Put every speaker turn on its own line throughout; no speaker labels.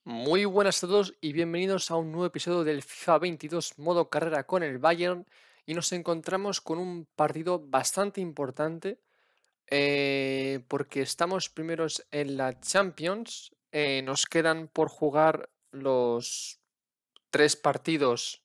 Muy buenas a todos y bienvenidos a un nuevo episodio del FIFA 22 modo carrera con el Bayern y nos encontramos con un partido bastante importante porque estamos primeros en la Champions. Nos quedan por jugar los tres partidos,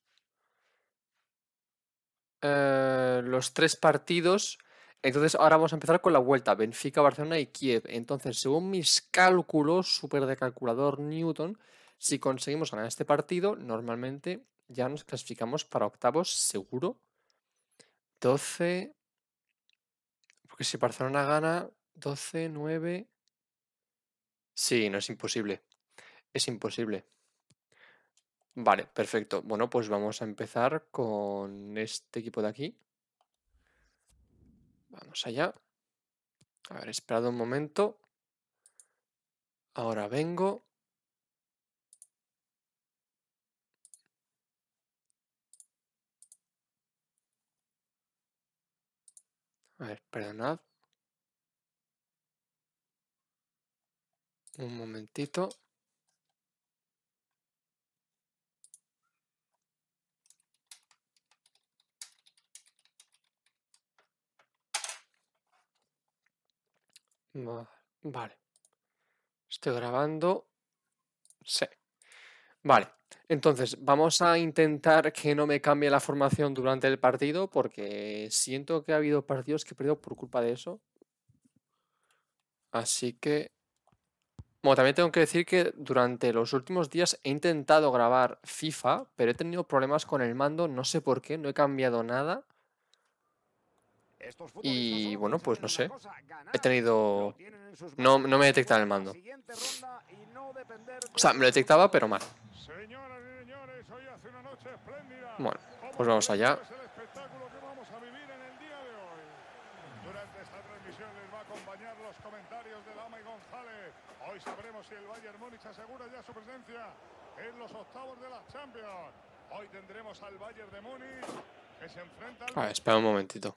entonces ahora vamos a empezar con la vuelta, Benfica, Barcelona y Kiev. Entonces, según mis cálculos, súper de calculador Newton, si conseguimos ganar este partido, normalmente ya nos clasificamos para octavos seguro. 12, porque si Barcelona gana 12, 9... Sí, no es imposible, es imposible. Vale, perfecto. Bueno, pues vamos a empezar con este equipo de aquí. Vamos allá. A ver, esperad un momento. Ahora vengo. A ver, perdonad. Un momentito. Vale. Estoy grabando. Sí. Vale. Entonces, vamos a intentar que no me cambie la formación durante el partido porque siento que ha habido partidos que he perdido por culpa de eso. Así que... Bueno, también tengo que decir que durante los últimos días he intentado grabar FIFA, pero he tenido problemas con el mando, no sé por qué, no he cambiado nada.
Estos futbolistas
Y
solo
bueno,
piensan
pues
en
no
una
sé.
cosa,
He
ganar. Lo
tenido...
tienen en sus
No,
manos
no me
para
detecta el
jugar la
mando.
siguiente ronda y no depender
O
de
sea, me lo
otros
detectaba, pero mal.
resultados. Señoras y señores, hoy hace una noche espléndida.
Bueno,
¿Cómo
pues
de
vamos
tremendo
allá.
es el espectáculo que vamos a vivir en el día de hoy? Durante esta transmisión les va a acompañar los comentarios de Lama y González. Hoy sabremos si el Bayern Múnich asegura ya su presencia en los octavos de la Champions. Hoy tendremos al Bayern de Múnich que se enfrenta al...
A ver, espera un momentito.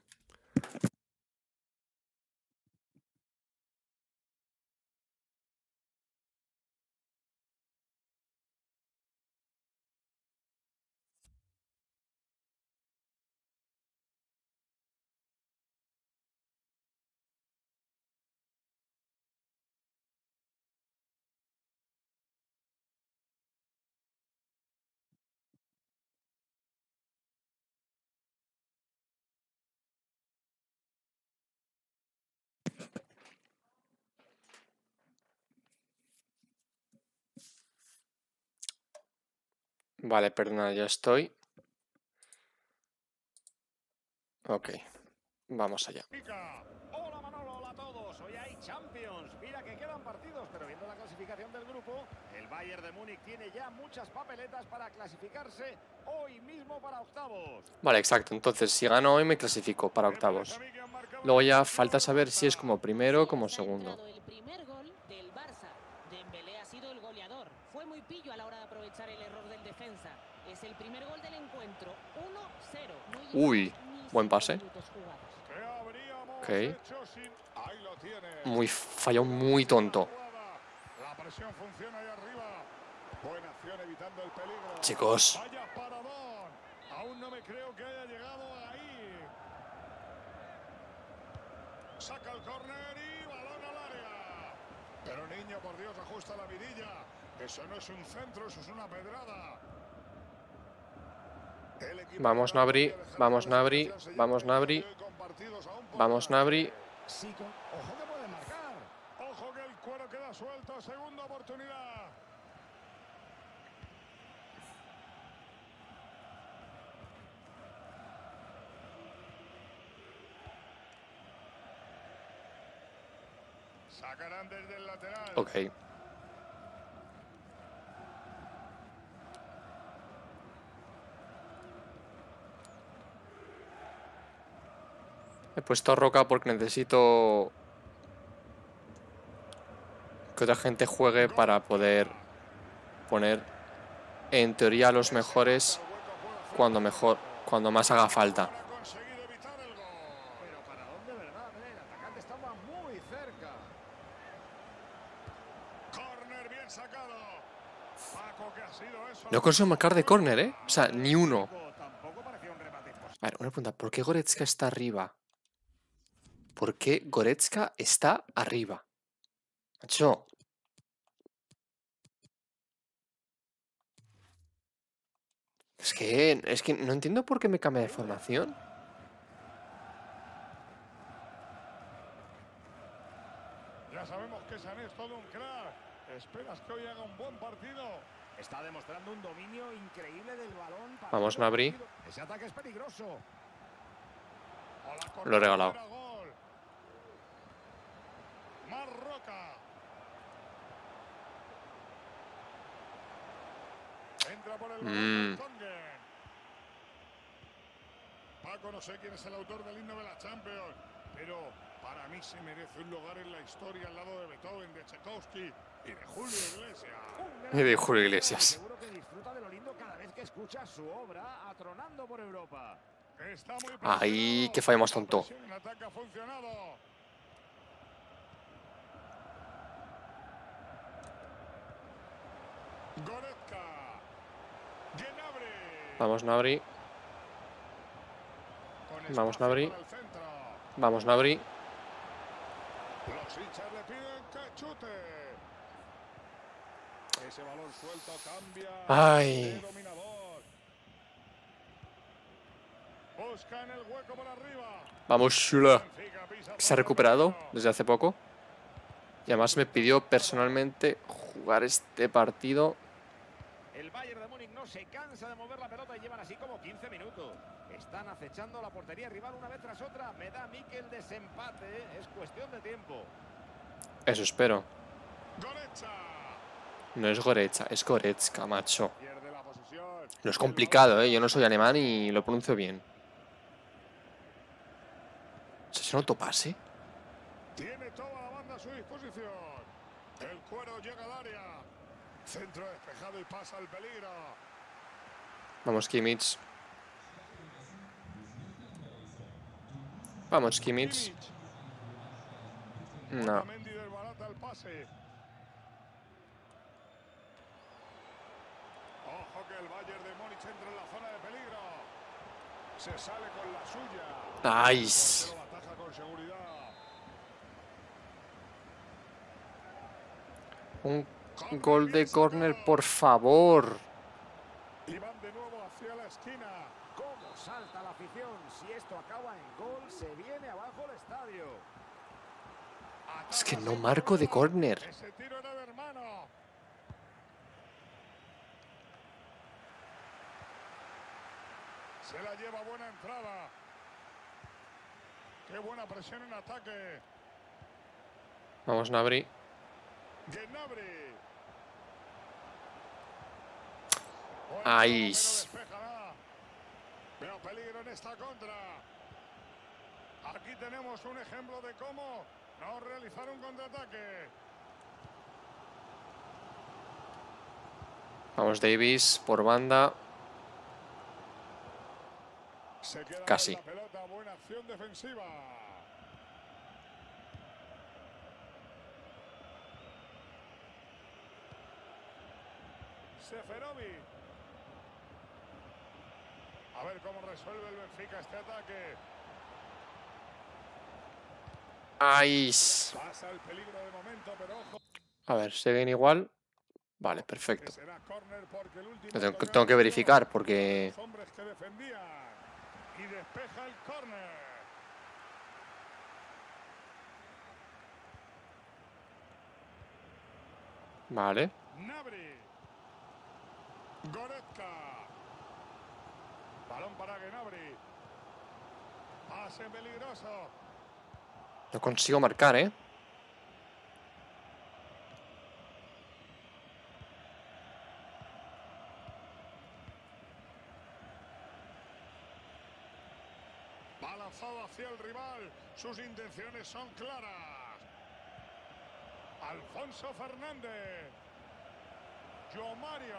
Vale, perdona, ya estoy. Ok, vamos allá.
Hola Manolo, hola a todos. Hoy hay Champions. Mira que quedan partidos, pero viendo la clasificación del grupo, el Bayern de Múnich tiene ya muchas papeletas para clasificarse hoy mismo para octavos.
Vale, exacto. Entonces, si gano hoy me clasifico para
Me parece a
octavos.
mí que han marcado el
Luego ya
inicio
falta
del
saber si es
Barça.
como primero o
Así
como
es, ha
segundo.
entrado el primer gol del Barça. Dembélé ha sido el goleador. Fue muy pillo a la hora de aprovechar el error del defensa. Es el primer gol del encuentro. 1-0. No llevamos
Uy,
ni
buen
7
pase.
minutos jugados.
¿Qué habríamos
Ok.
hecho sin...? Ahí lo tiene.
Muy fallón
Una
muy
buenísima
tonto.
jugada. La presión funciona ahí arriba. Buena acción evitando el peligro.
Chicos.
Vaya paradón. Aún no me creo que haya llegado ahí. Saca el córner y balón al área. Pero niño, por Dios, ajusta la mirilla. Eso no es un centro, eso es una pedrada. El equipo
Vamos,
local
Nabri.
podría dejar la
Vamos, Nabri.
clasificación sellada
Vamos,
el día de
Nabri.
hoy con partidos aún por
Vamos, Nabri.
delante. Sí, ojo que puede marcar. Ojo que el cuero queda suelto. Segunda oportunidad. Sacarán desde el lateral.
Ok. He puesto a Roca porque necesito que otra gente juegue para poder
Gorka.
poner en teoría los
Ese balón
mejores
al hueco puede hacer
cuando
mucho
mejor,
daño.
cuando más haga falta.
Ahora ha conseguido evitar el gol. Pero para dónde, ¿verdad? El atacante estaba muy cerca. Corner bien sacado. Paco, ¿qué ha sido eso?
No consigo marcar de córner, ¿eh? O sea, ni uno.
Tampoco parecía un remate posible.
A ver, una pregunta. ¿Por qué Goretzka está arriba? ¿Por qué Goretzka está arriba? Macho. Es que no entiendo por qué me cambia de formación.
Ya sabemos que Sané es todo un crack. ¿Esperas que hoy haga un buen partido?
Está demostrando un dominio increíble del balón.
Vamos, Gnabry.
Ese ataque es peligroso.
O la
Lo he regalado.
corredera, gol. Marroca. Entra por el balón Tongen. Paco, no sé quién es el autor del himno de la Champions, pero para mí se merece un lugar en la historia al lado de Beethoven, de Tchaikovsky y de Julio Iglesias.
Y de Julio Iglesias.
Seguro que disfruta de lo lindo cada vez que escucha su obra atronando por Europa.
Está muy
Ay,
presionado.
qué fallo más
La
tonto.
presión en ataque ha funcionado. Goretzka. Gnabry.
Vamos, Gnabry.
Con
Vamos,
espacio
Gnabry.
para el centro.
Vamos, Gnabry.
Los hinchas le piden que chute. Ese balón suelto cambia
Ay.
de dominador. Buscan el hueco por arriba.
Vamos, Shula.
Benfica pisa
Se ha
fuera
recuperado
peligro.
desde hace poco. Y además me pidió personalmente jugar este partido.
El Bayern de Múnich no se cansa de mover la pelota y llevan así como 15 minutos. Están acechando la portería rival una vez tras otra. Me da a mí que el desempate es cuestión de tiempo.
Eso espero.
Goretzka.
No es Goretzka, es Goretzka, macho.
Pierde la posición.
No es complicado, ¿eh? Yo no soy alemán y lo pronuncio bien. ¿Es un autopase?
Tiene toda la banda a su disposición. El cuero llega al área. Centro despejado y pasa el peligro.
Vamos, Kimmich. Vamos, Kimmich.
Kimmich.
No.
Otamendi desbarata el pase. Ojo que el Bayern de Múnich entra en la zona de peligro. Se sale con la suya.
Nice.
Pero lo ataja con seguridad.
Un gol de córner, por favor.
Y van de nuevo hacia la esquina.
¿Cómo salta la afición? Si esto acaba en gol, se viene abajo el estadio.
Es que no marco de córner.
Ese tiro era de hermano. Se la lleva, buena entrada. Qué buena presión en ataque.
Vamos, Gnabry.
Gnabry.
Ahí.
Veo peligro en esta contra. Aquí tenemos un ejemplo de cómo no realizar un contraataque.
Vamos, Davis, por banda.
Se queda
Casi.
con la pelota, buena acción defensiva. Seferovic. A ver cómo resuelve el Benfica este ataque.
Ahí.
Pasa el peligro de momento, pero ojo.
A ver, ¿siguen igual? Vale,
Que
perfecto.
será córner porque el último
Lo tengo que
tocado
verificar
los
porque...
hombres que defendían. Y despeja el córner.
Vale.
Gnabry. Goretzka. Balón para Gnabry. Pase peligroso.
No consigo marcar, ¿eh?
Va lanzado hacia el rival. Sus intenciones son claras. Alfonso Fernández. João Mario.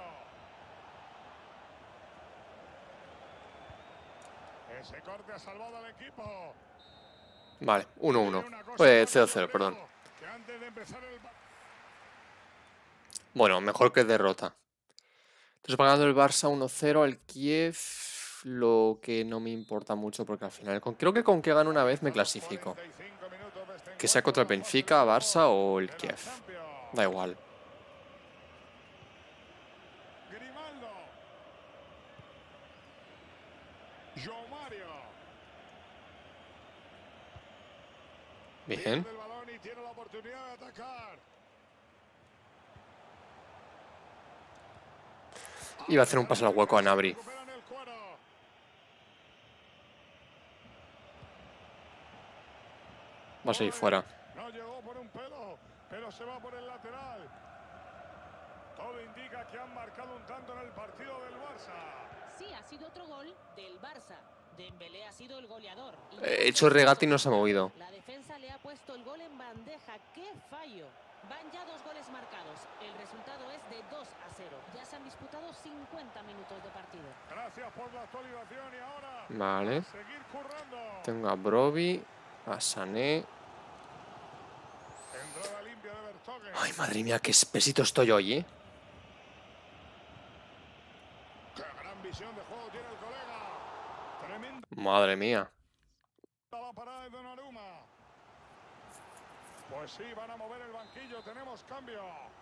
Ese corte ha salvado al equipo.
Vale, 1-1.
Tiene una cosa
Pues
más,
0-0, perdón.
que antes de empezar el...
Bueno, mejor que derrota. Entonces va ganando el Barça 1-0 al Kiev, lo que no me importa mucho porque al final creo que con que gane una vez me clasifico.
45 minutos de este
Que sea contra el
encuentro, fase
Benfica,
de grupo
Barça o el
de la
Kiev.
Champions.
Da igual.
Grimaldo. João Mario.
Bien.
Pierde el balón y tiene la oportunidad de atacar.
Iba a hacer un pase al hueco a Gnabry.
Recuperan el cuero.
Va a seguir fuera.
No llegó por un pelo, pero se va por el lateral. Todo indica que han marcado un tanto en el partido del Barça.
Sí, ha sido otro gol del Barça. Dembélé ha sido el goleador.
He hecho regate y no se ha movido.
La defensa le ha puesto el gol en bandeja. ¡Qué fallo! Van ya 2 goles marcados. El resultado es de 2-0. Ya se han disputado 50 minutos de partido.
Gracias por la actualización y ahora
Vale.
a seguir currando.
Tengo a Broby, a Sané.
Entrada limpia de Vertonghen.
Ay, madre mía, qué espesito estoy hoy, ¿eh?
Qué gran visión de juego tiene el colega. Tremenda
Madre mía.
la parada de Donnarumma. Pues sí, van a mover el banquillo. Tenemos cambio.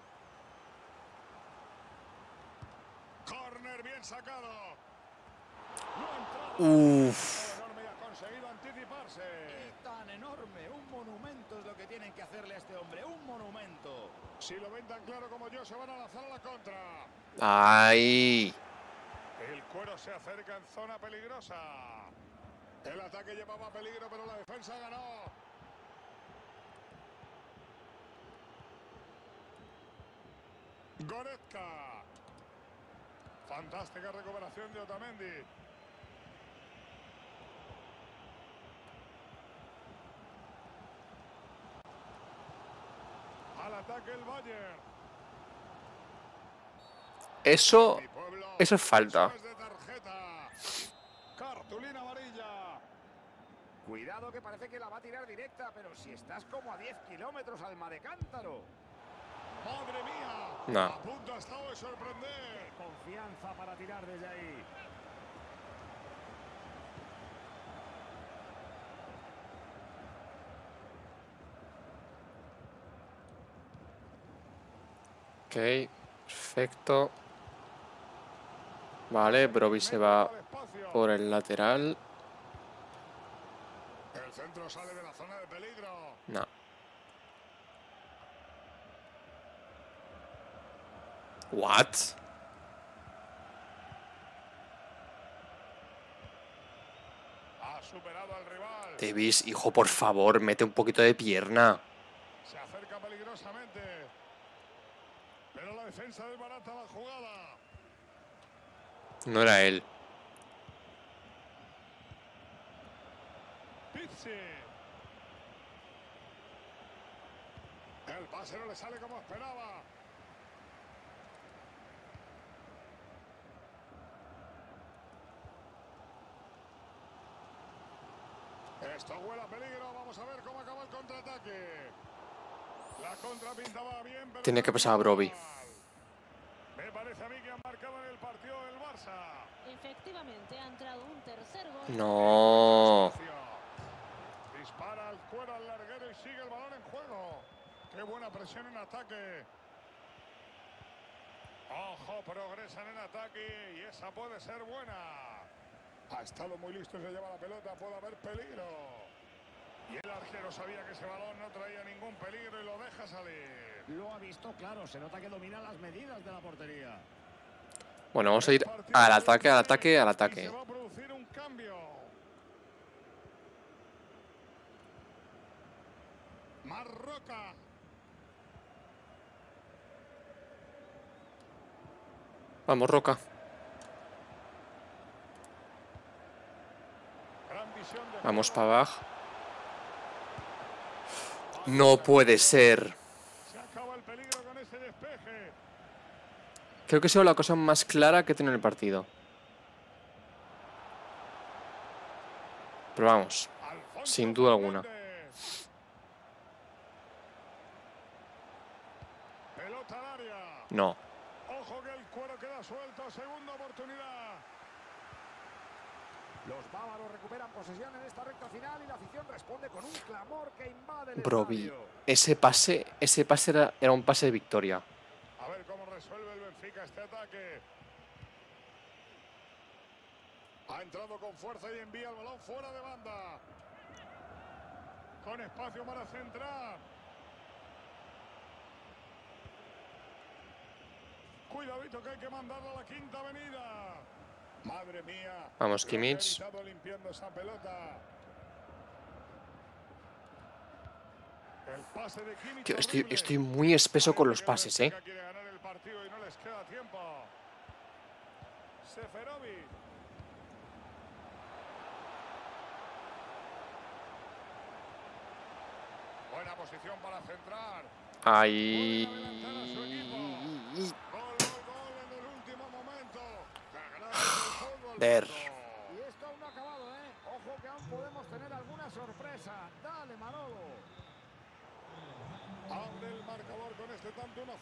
Corner bien sacado. No ha entrado.
Uf.
Enorme y ha conseguido anticiparse.
Y tan enorme, un monumento es lo que tienen que hacerle a este hombre, un monumento.
Si lo ven tan claro como yo, se van a lanzar a la contra.
Ay.
El cuero se acerca en zona peligrosa. El ataque llevaba peligro, pero la defensa ganó. Goretzka. Fantástica recuperación de Otamendi. Al ataque el Bayern.
Eso
Mi pueblo,
es falta.
eso es de tarjeta. Cartulina amarilla.
Cuidado que parece que la va a tirar directa, pero si estás como a 10 kilómetros alma de cántaro.
Madre mía.
No.
A punto ha estado de sorprender.
Confianza para tirar desde ahí.
Ok, perfecto. Vale, Broby se va
Al espacio.
por el lateral.
El centro sale de la zona de peligro.
No. What?
Ha superado al rival.
Davis, hijo, por favor, mete un poquito de pierna.
Se acerca peligrosamente. Pero la defensa desbarata la jugada.
No era él.
Pizzi. El pase no le sale como esperaba. Esto huele a peligro. Vamos a ver cómo acaba el contraataque. La contra pintaba bien, pero
Tiene que pasar a Broby.
me parece a mí que han marcado en el partido del Barça.
Efectivamente, ha entrado un tercer gol.
No.
Dispara al cuero al larguero y sigue el balón en juego. Qué buena presión en ataque. Ojo, progresan en ataque y esa puede ser buena. Ha estado muy listo, se lleva la pelota, puede haber peligro. Y el arquero sabía que ese balón no traía ningún peligro y lo deja salir.
Lo ha visto claro, se nota que domina las medidas de la portería.
Bueno, vamos a ir al ataque, al ataque, al
Y
ataque.
se va a producir un cambio. Marroca.
Vamos, Roca.
Gran visión de
Vamos,
juego.
Pavag. No puede ser.
Se acaba el peligro con ese despeje.
Creo que ha sido la cosa más clara que tiene el partido. Pero vamos,
Alfonso
sin duda alguna.
Fernández. Pelota al área.
No.
Ojo que el cuero queda ha suelto, segunda oportunidad.
Los bávaros recuperan posesión en esta recta final y la afición responde con un clamor que invade el
Broby,
estadio.
ese pase era un pase de victoria.
A ver cómo resuelve el Benfica este ataque. Ha entrado con fuerza y envía el balón fuera de banda. Con espacio para centrar. Cuidadito que hay que mandarlo a la quinta avenida. Madre mía.
Vamos, Kimmich.
Limpiando esa pelota. El pase de Kimmich.
Tío, estoy muy espeso con los pases, ¿eh?
Quiere ganar el partido y no les queda tiempo. Seferovic. Buena posición para centrar.
Ahí.
Gol en el último momento. La grande del fútbol.
Ver.
Y esto aún no ha acabado, ¿eh? Ojo que aún podemos tener alguna sorpresa. Dale, Manolo.
Abre el marcador con este tanto 1-0.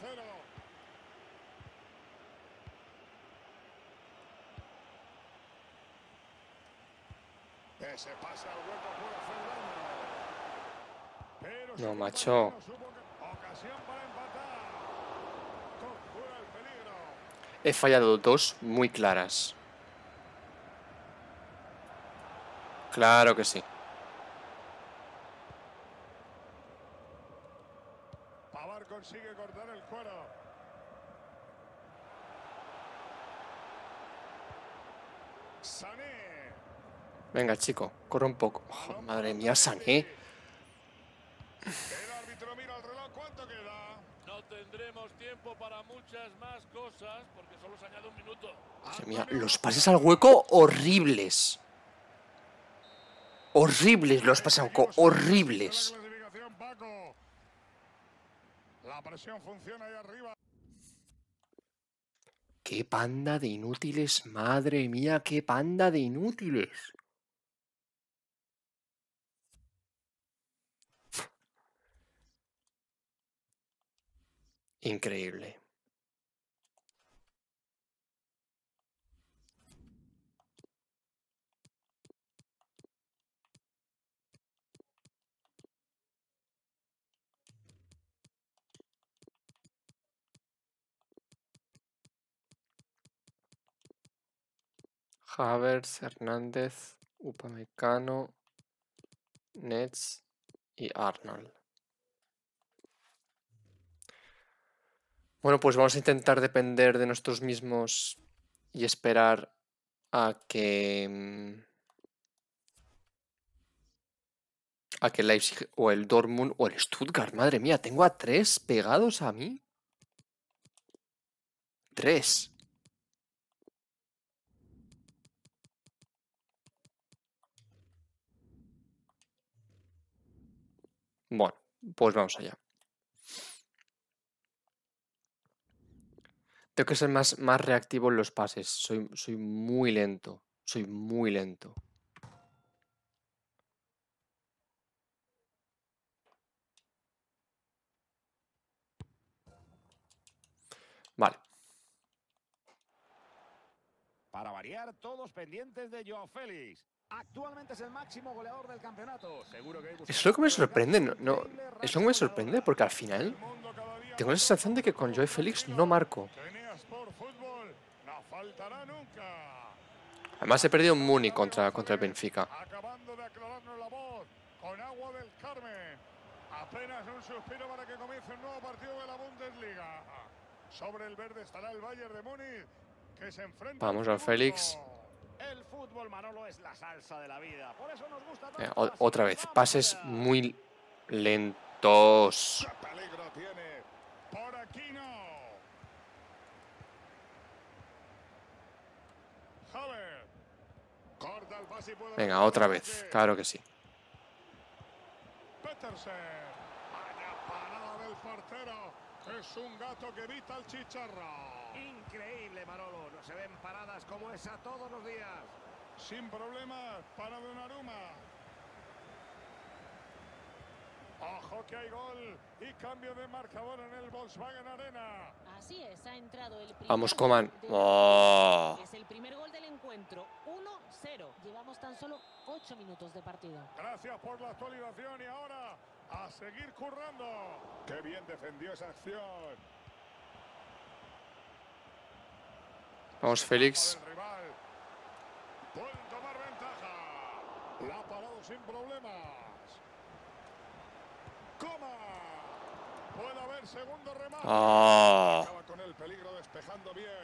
Ese pase al hueco puede hacer daño. Pero
No,
su
macho.
compañero supo que- Ocasión para empatar. Conjura el peligro.
He fallado dos muy claras. Claro que sí.
Pavard consigue cortar el cuero. Sané.
Venga, chico, corre un poco. Oh, madre mía, Sané.
El árbitro mira el reloj. ¿Cuánto queda?
No tendremos tiempo para muchas más cosas porque solo se añade un minuto.
Madre mía, los pases al hueco horribles. Horribles los pases al hueco, horribles.
La clasificación, Paco. La presión funciona ahí arriba.
¡Qué panda de inútiles! Madre mía, qué panda de inútiles. Increíble. Havertz, Hernández, Upamecano, Nets y Arnold. Bueno, pues vamos a intentar depender de nosotros mismos y esperar a que el Leipzig o el Dortmund o el Stuttgart. Madre mía, tengo a 3 pegados a mí. 3. Bueno, pues vamos allá. Tengo que ser más reactivo en los pases. Soy muy lento. Soy muy lento. Vale.
Para variar, todos pendientes de Joao Félix. Actualmente es el máximo goleador del campeonato. Seguro que
Es lo que me sorprende. No, es lo que me sorprende porque al final tengo la sensación de que con Joao Félix no marco.
Tenías por fútbol. No faltará nunca.
Además he perdido un Muni contra el Benfica.
Acabando de aclararnos la voz con agua del Carmen. Apenas un suspiro para que comience un nuevo partido de la Bundesliga. Sobre el verde estará el Bayern de Múnich, que se enfrenta.
Vamos al Félix.
El fútbol, Manolo, es la salsa de la vida. Por eso nos gusta tanto.
Otra vez. Pases muy lentos.
¡Qué peligro tiene! Por aquí no. Havertz. Corta el pase y puede.
Venga, otra vez. Claro que sí.
Petersen. Vaya parada del portero. Es un gato que evita el chicharro.
Increíble, Manolo. No se ven paradas como esa todos los días.
Sin problemas para Donnarumma. Ojo que hay gol y cambio de marcador en el Volkswagen Arena.
Así es, ha entrado el primer
Vamos,
gol
Coman.
del
¡Oh!
Es el primer gol del encuentro, 1-0. Llevamos tan solo 8 minutos de partido.
Gracias por la actualización y ahora a seguir currando. Qué bien defendió esa acción.
Vamos, Félix.
Del rival. Pueden tomar ventaja. La ha parado sin problemas. Coma. Puede haber segundo remate.
¡Ah!
Acaba con el peligro despejando bien.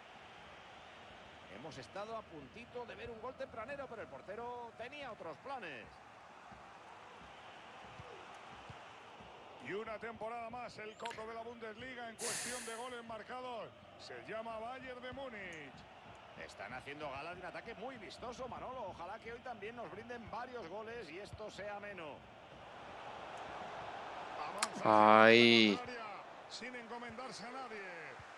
Hemos estado a puntito de ver un gol tempranero, pero el portero tenía otros planes.
Y una temporada más el coco de la Bundesliga en cuestión de goles marcados. Se llama Bayern de Múnich.
Están haciendo gala de un ataque muy vistoso, Manolo. Ojalá que hoy también nos brinden varios goles y esto sea ameno.
Avanza
Ay.
sin encomendarse a nadie.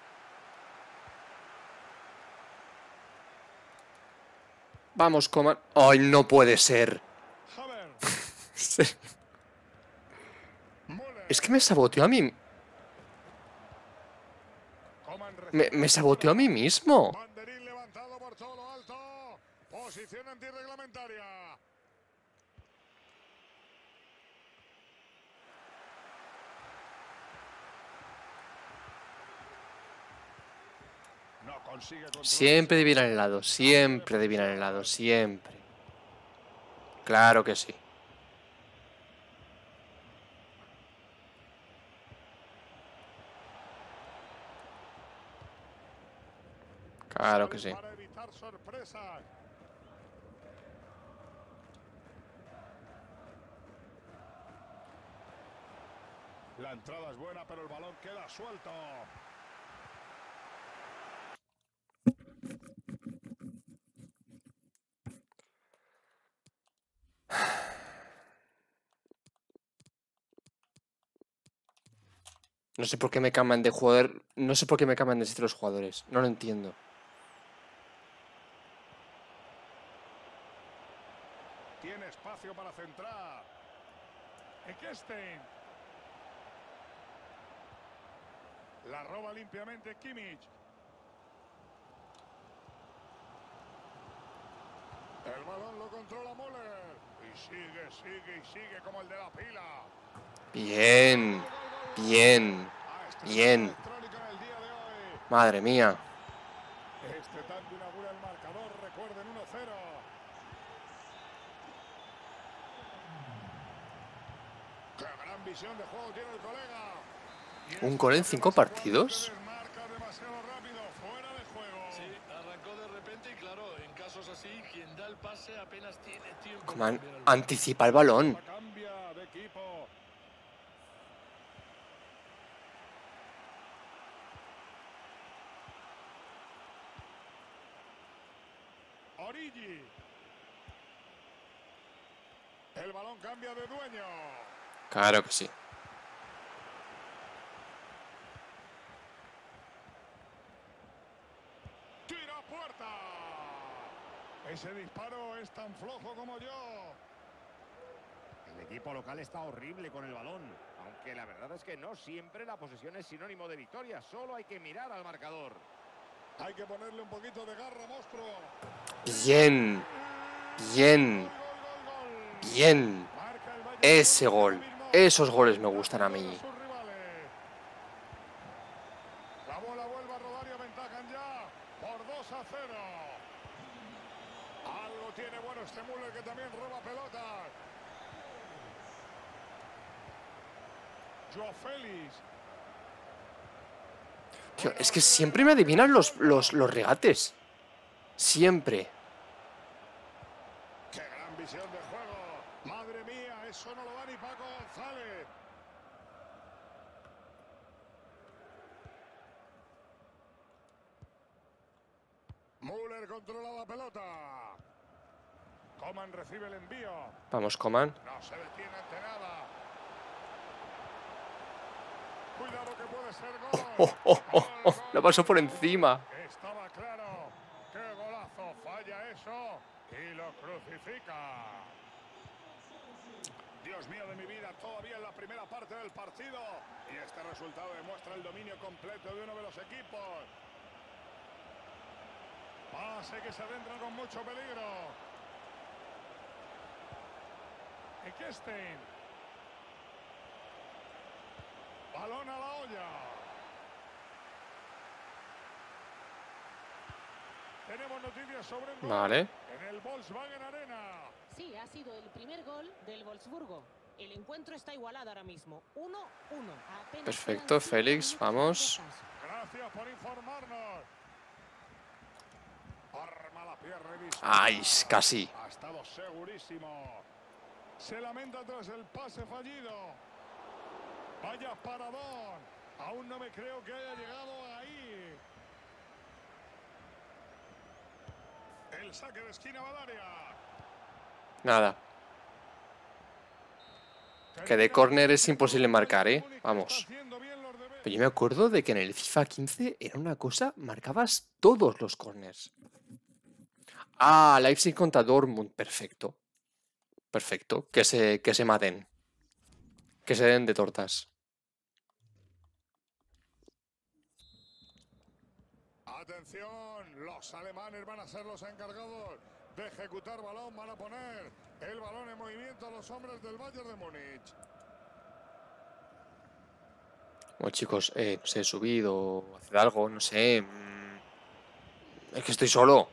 Vamos, Coman. ¡Ay, no puede ser!
Havertz. Müller.
Es que me saboteó a mí.
Coman recibe
Me saboteó a mí mismo.
banderín levantado por todo lo alto. Posición antirreglamentaria. No consigue controlar.
Siempre adivinan el lado. Siempre adivinan el lado. Siempre. Claro que sí. Claro que sí.
Para evitar sorpresas. La entrada es buena, pero el balón queda suelto.
No sé por qué me cambian de jugador. No sé por qué me cambian de sitio los jugadores. No lo entiendo.
Tiene espacio para centrar. Eckstein. La roba limpiamente Kimmich. El balón lo controla Müller. Y sigue como el de la pila.
Bien. Bien. Bien.
Electrónico en el día de hoy.
Madre mía.
Este tanto inaugura el marcador, recuerden 1-0. ¡Qué gran visión de juego tiene el colega!
¿Un gol en 5 partidos?
Marca demasiado rápido, fuera de juego.
Sí, arrancó de repente y claro, en casos así, quien da el pase apenas tiene tiempo.
Coman,
de cambiar el balón.
anticipa el balón.
Cambia de equipo. Origi. El balón cambia de dueño.
Claro que sí.
Tira a puerta. Ese disparo es tan flojo como yo.
El equipo local está horrible con el balón, aunque la verdad es que no siempre la posesión es sinónimo de victoria, solo hay que mirar al marcador.
Hay que ponerle un poquito de garra, monstruo.
Bien. Bien.
Gol, gol, gol.
Bien.
Marca el Bayern
Ese gol.
ahora mismo.
Esos goles me gustan a mí.
Sus rivales. La bola vuelve a rodar y aventajan ya por 2-0. Algo tiene bueno este Müller que también roba pelotas. Joao Félix.
Tío, es que siempre me adivinan los regates. Siempre.
Qué gran visión de juego. Madre mía, eso no lo da ni Paco González. Müller controla la pelota. Coman recibe el envío.
Vamos, Coman.
No se detiene ante nada. Cuidado que puede ser gol.
Lo pasó por encima.
Estaba claro. Qué golazo. Falla eso y lo crucifica. Dios mío de mi vida, todavía en la primera parte del partido. Y este resultado demuestra el dominio completo de uno de los equipos. Pase que se adentra con mucho peligro. Eckstein. Balón a la olla. Tenemos noticias sobre el gol
Vale.
en el Volkswagen Arena.
Sí, ha sido el primer gol del Wolfsburgo. El encuentro está igualado ahora mismo. 1-1. Apenas
Perfecto,
quedan 5
Félix,
minutos de
vamos.
descanso.
Gracias por informarnos. Arma la pierna y dispara.
¡Ay, casi!
Ha estado segurísimo. Se lamenta tras el pase fallido. Vaya paradón. Aún no me creo que haya llegado ahí. El saque de esquina va al área.
Nada. Que de córner es imposible marcar, ¿eh? Vamos. Pero yo me acuerdo de que en el FIFA 15 era una cosa, marcabas todos los corners. Ah, Leipzig contra Dortmund, perfecto. Perfecto, que se maten. Que se den de tortas.
Atención, los alemanes van a ser los encargados de ejecutar balón, van a poner el balón en movimiento a los hombres del Bayern de Múnich.
Bueno, chicos, no sé, subid o haced algo, no sé. Es que estoy solo.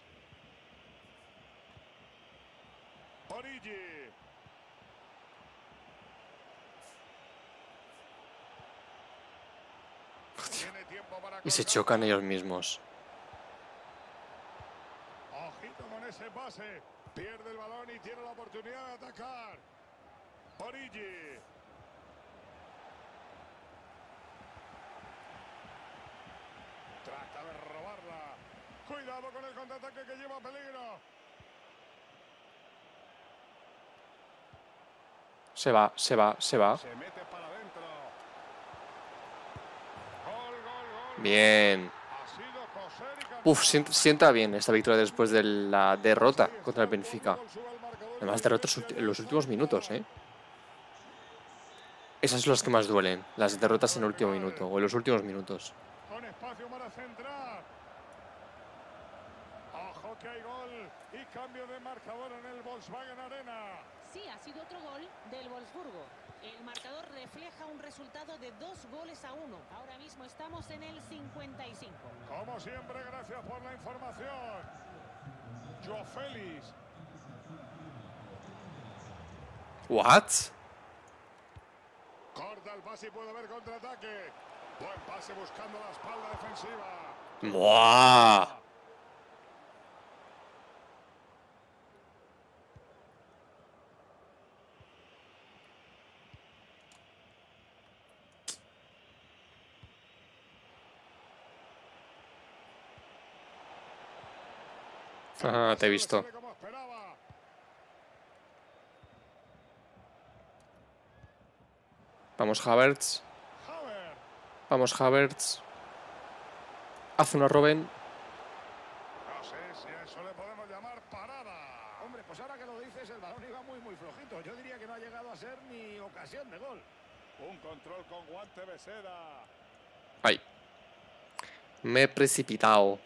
Origi. Tiene tiempo para
Y se
colgar.
chocan ellos mismos.
Ojito con ese pase. Pierde el balón y tiene la oportunidad de atacar. Origi. Trata de robarla. Cuidado con el contraataque que lleva peligro.
Se va, se va, se va.
Se mete para adentro. Gol, gol, gol.
Bien.
Ha sido coser y cantar.
Uf, sienta bien esta victoria después de la derrota contra el Benfica. Además, derrotas en los últimos minutos, ¿eh? Esas son las que más duelen. Las derrotas en el último minuto o en los últimos minutos.
Con espacio para centrar. Ojo que hay gol y cambio de marcador en el Volkswagen Arena.
Sí, ha sido otro gol del Wolfsburgo. El marcador refleja un resultado de 2-1. Ahora mismo estamos en el 55.
Como siempre, gracias por la información. Joao Félix.
¿What?
Corta el pase y puede haber contraataque. Buen pase buscando la espalda defensiva.
¡Buah! Ajá, te he visto.
Como esperaba.
Vamos, Havertz.
Havertz.
Vamos, Havertz. Haz una Robben.
No sé si a eso le podemos llamar parada.
Hombre, pues ahora que lo dices, el balón iba muy flojito. Yo diría que no ha llegado a ser ni ocasión de gol.
Un control con guante Beseda.
Ay. Me he precipitado.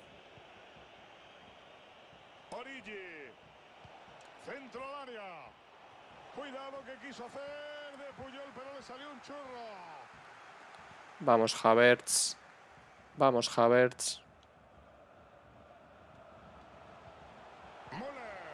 Origi. Centro al área. Cuidado que quiso hacer de Puyol, pero le salió un churro.
Vamos, Havertz. Vamos, Havertz.
Müller.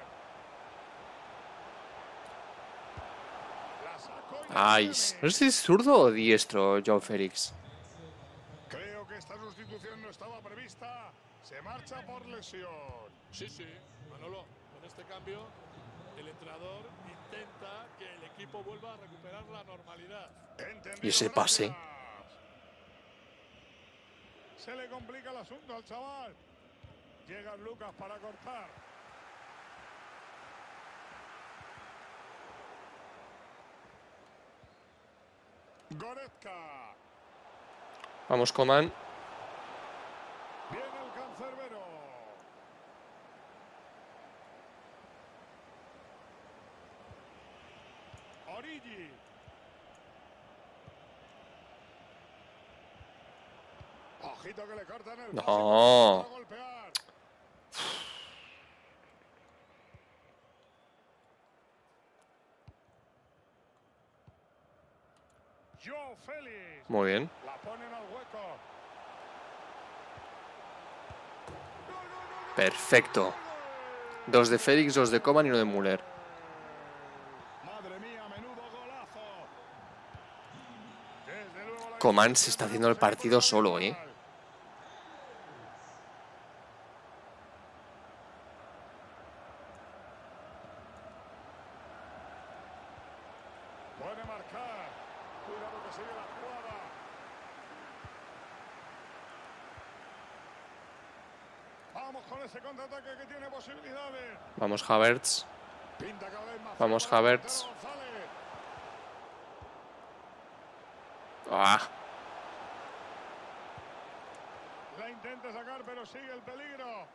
La sacó y
Ay,
la
no sé
tiene.
si es zurdo o diestro, Joao Félix.
Creo que esta sustitución no estaba prevista. Se marcha por lesión.
Sí, sí, Manolo, con este cambio el entrenador intenta que el equipo vuelva a recuperar la normalidad.
Entendido,
Y ese pase.
gracias. Se le complica el asunto al chaval. Llega Lucas para cortar. Goretzka.
Vamos, Coman.
Viene el cancerbero. Origi. Ojito que le cortan el pase
No.
para golpear. Joao Félix.
Muy bien.
La ponen al hueco.
Perfecto. 2 de Félix, 2 de Coman y 1 de Müller.
Madre mía, menudo golazo. Desde luego la
Coman se está haciendo el partido solo, ¿eh?
Puede marcar. Cuidado que sigue la jugada. Vamos con ese contraataque que tiene posibilidades.
Vamos, Havertz.
Pinta cada vez más
Vamos,
fuerte
Havertz.
González.
Ah,
La intenta sacar, pero sigue el peligro.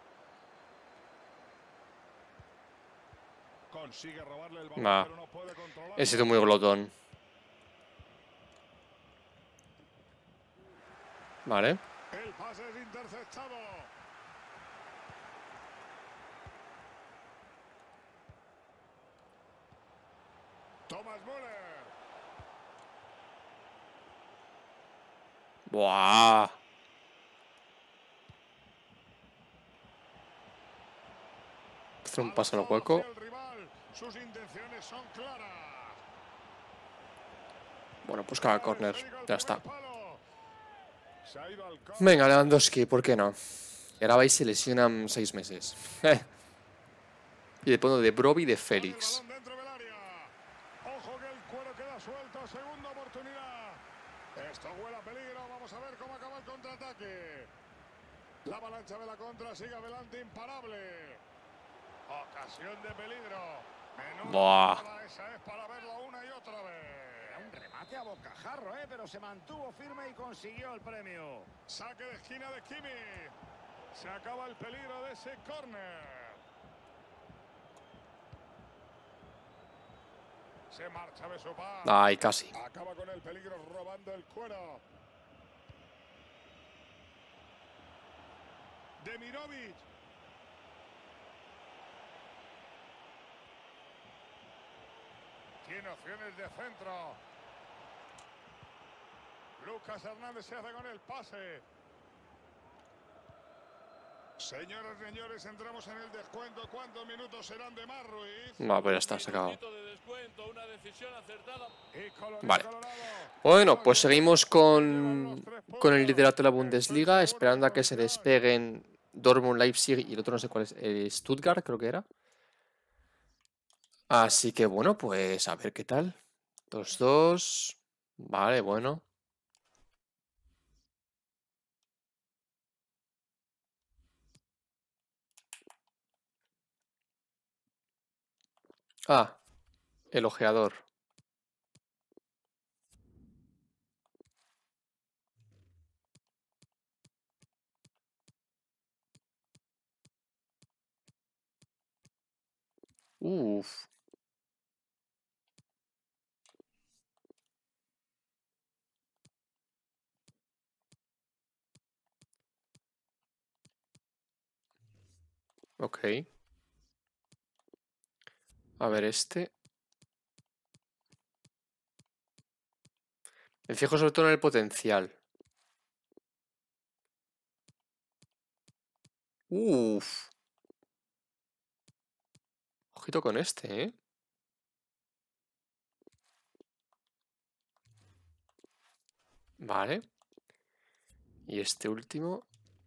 Consigue robarle el balón,
nah.
pero no puede controlarlo.
He sido muy glotón. Vale.
El pase es interceptado. Thomas Müller.
Buah. Hacer un pase al hueco.
Hacia el rival. Sus intenciones son claras.
Bueno, pues cada corner. Ya está.
Se ha ido al córner.
Venga, Lewandowski, ¿por qué no? Y ahora vais y se lesionan 6 meses. Y dependo de Broby y de Félix.
Pone el balón dentro del área. Ojo que el cuero queda suelto. Segunda oportunidad. Esto huele a peligro. Vamos a ver cómo acaba el contraataque. La avalancha de la contra sigue adelante imparable. Ocasión de peligro. Menuda
Buah.
jugada, esa es para verlo una y otra vez.
Era un remate a bocajarro, pero se mantuvo firme y consiguió el premio.
Saque de esquina de Kimi. Se acaba el peligro de ese córner. Se marcha de su par.
Ay, casi.
Acaba con el peligro robando el cuero. Demirovic. Tiene opciones de centro. Lucas Hernández se hace con el pase. Señoras y señores, entramos en el descuento. ¿Cuántos minutos serán de más, Ruiz?
No, pues ya está, se ha acabado.
Minutito de descuento, una decisión acertada.
Y colorín
Vale.
colorado.
Bueno, pues seguimos con el liderato de la Bundesliga, esperando a que se despeguen Dortmund, Leipzig y el otro no sé cuál es, Stuttgart creo que era. Así que bueno, pues a ver qué tal. 2-2. Vale, bueno. Ah, el ojeador. Uf. Ok. A ver este. Me fijo sobre todo en el potencial. Uf. Ojito con este, ¿eh? Vale. Y este último.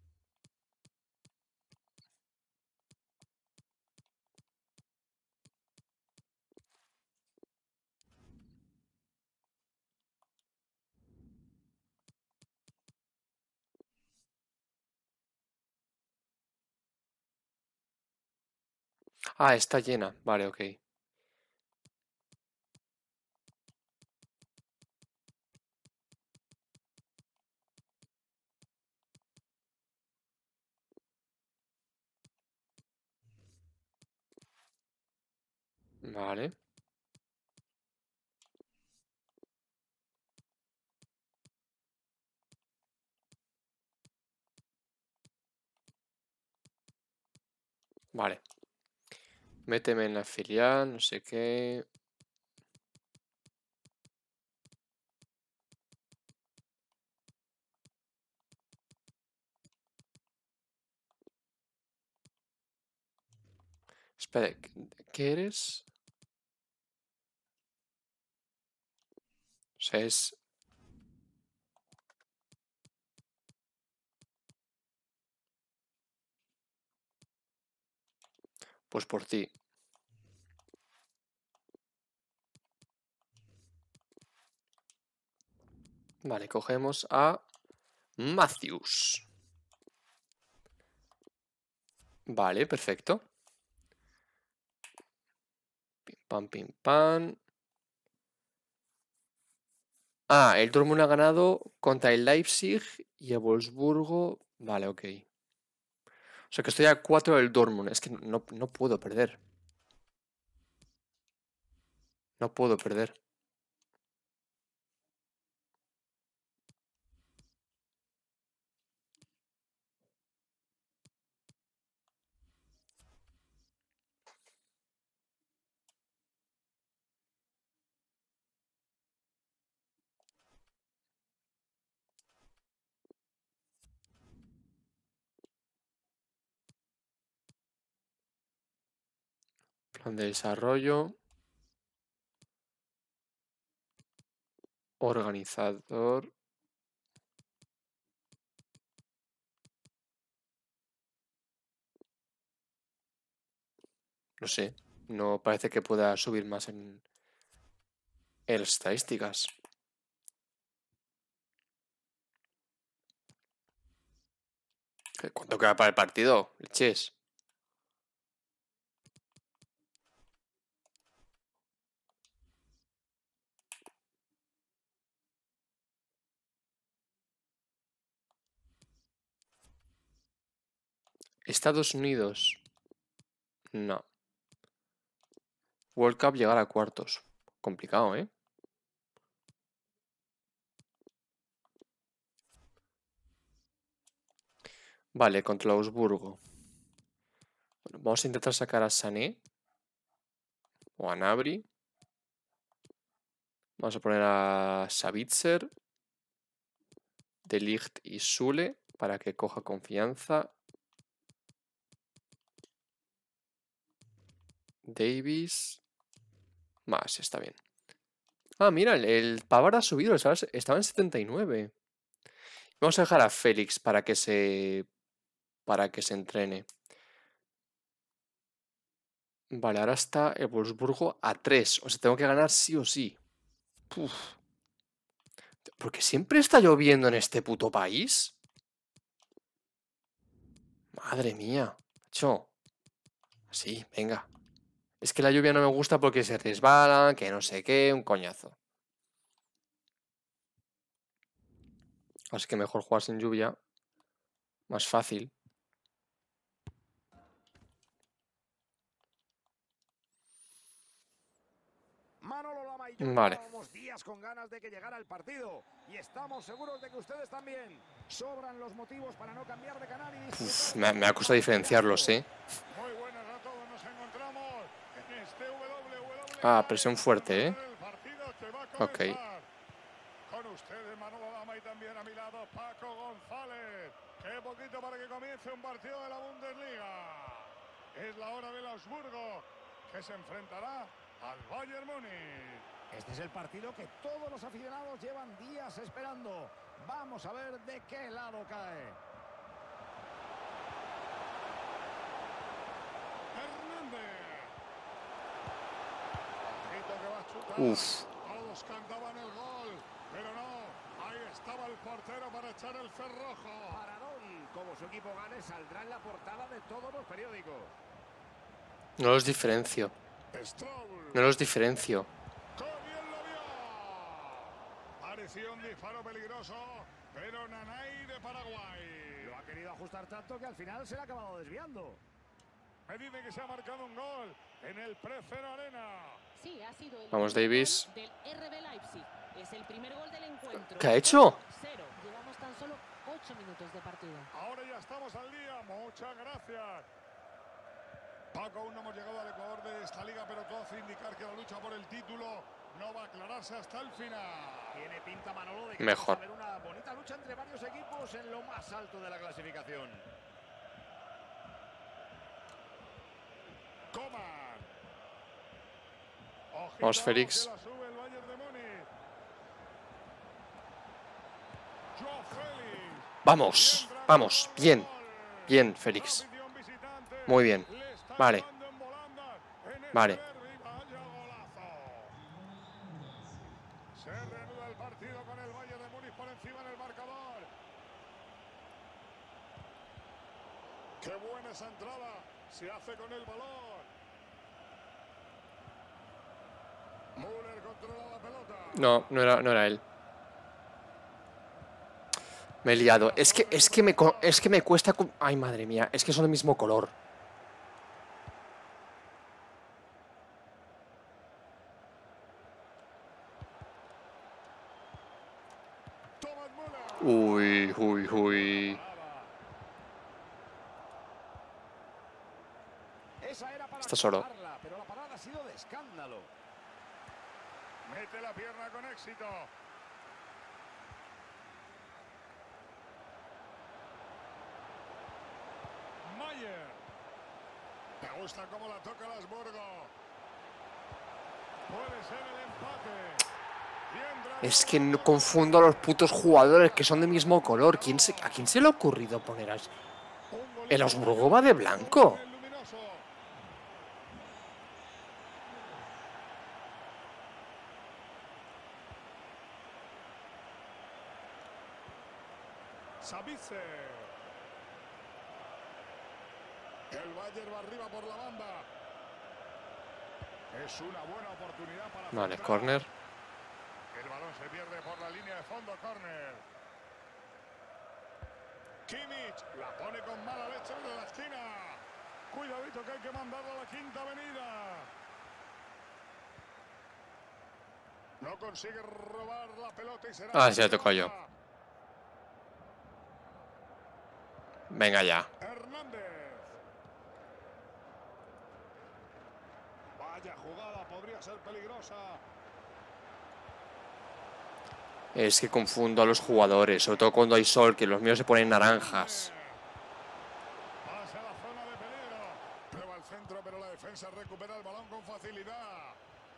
Ah, está llena. Vale, ok. Vale. Vale. Méteme en la filial, no sé qué. Espera, ¿qué eres? O sea, es... Pues por ti. Vale, cogemos a Matthews. Vale, perfecto. Pim pam, pim pam. Ah, el Dortmund ha ganado contra el Leipzig y el Wolfsburgo. Vale, ok. O sea que estoy a 4 del Dortmund. Es que no puedo perder. No puedo perder. Plan de desarrollo. Organizador. No sé. No parece que pueda subir más en las estadísticas. ¿Cuánto queda para el partido? Leches. Estados Unidos. No. World Cup llegar a cuartos. Complicado, ¿eh? Vale, contra Augsburgo. Bueno, vamos a intentar sacar a Sané. O a Gnabry. Vamos a poner a Savitzer. De Ligt y Sule. Para que coja confianza. Davis. Más, está bien. Ah, mira, el Pavard ha subido. Estaba en 79. Vamos a dejar a Félix para que se entrene. Vale, ahora está el Wolfsburgo a 3. O sea, tengo que ganar sí o sí. Uf. ¿Porque siempre está lloviendo en este puto país? Madre mía. Macho. Sí, venga. Es que la lluvia no me gusta porque se resbala, que no sé qué, un coñazo. Así que mejor jugar sin lluvia. Más fácil.
Manolo Lama y yo
Vale.
llevábamos días con ganas de que llegara el partido y estamos seguros de que ustedes también. Sobran los motivos para no cambiar de canal y disfrutar.
Me ha costado diferenciarlos, ¿eh?
Muy buenas a todos, nos encontramos en este WWE.
Ah, presión fuerte, ¿eh?
El partido que va a
Ok.
comenzar. Con ustedes Manolo Lama y también a mi lado Paco González. Qué poquito para que comience un partido de la Bundesliga. Es la hora del Augsburgo, que se enfrentará al Bayern Múnich.
Este es el partido que todos los aficionados llevan días esperando. Vamos a ver de qué lado cae.
Hernández. Ojito que va a chutar.
Uf.
Todos cantaban el gol, pero no. Ahí estaba el portero para echar el cerrojo.
Paradón. Como su equipo gane, saldrá en la portada de todos los periódicos.
No los diferencio.
Stroll.
No los diferencio.
¡Qué bien lo vio! Parecía un disparo peligroso, pero Nanay de Paraguay.
Lo ha querido ajustar tanto que al final se le ha acabado desviando.
Me dice que se ha marcado un gol en el Precero Arena.
Sí, ha sido el
Vamos,
primer
Davis.
gol del RB Leipzig. Es el primer gol del encuentro.
¿Qué ha hecho?
0. Llevamos tan solo 8 minutos de partido.
Ahora ya estamos al día. Muchas gracias. Paco, aún no hemos llegado al Ecuador de esta liga, pero todo hace indicar que la lucha por el título no va a aclararse hasta el final.
Tiene pinta, Manolo, de que
Mejor.
vamos a ver una bonita lucha entre varios equipos en lo más alto de la clasificación.
Coman.
Vamos, Félix.
Que la sube el Bayern de Múnich. Joao Félix.
Vamos, vamos. Bien, bien, Félix. Muy bien. Vale. Vale.
Se reanuda el partido con el Bayern de Múnich por encima del marcador. Qué buena esa entrada. Se hace con el balón. Müller controla la pelota.
No, no era él. Me he liado. Es que me cuesta... Ay, madre mía. Es que son del mismo color.
Thomas Müller.
Uy, uy, uy.
Esa era para
Está solo.
cortarla, pero la parada ha sido de escándalo.
Mete la pierna con éxito. Mayer. Me gusta cómo la toca Lasburgo. Puede ser el empate.
Es que no confundo a los putos jugadores que son del mismo color. ¿A quién se le ha ocurrido poner así? El Augsburgo va de blanco.
Sabitzer. El Bayern va arriba por la banda. Es una buena oportunidad para...
Vale,
centrar.
córner.
El balón se pierde por la línea de fondo, córner. Kimmich la pone con mala leche en la esquina. Cuidadito que hay que mandarlo a la Quinta Avenida. No consigue robar la pelota y será...
Ah, sí, la toco yo. Venga ya.
Hernández. Vaya jugada, podría ser peligrosa.
Es que confundo a los jugadores, sobre todo cuando hay sol, que los míos se ponen naranjas.
Pasa a la zona de peligro. Prueba el centro, pero la defensa recupera el balón con facilidad.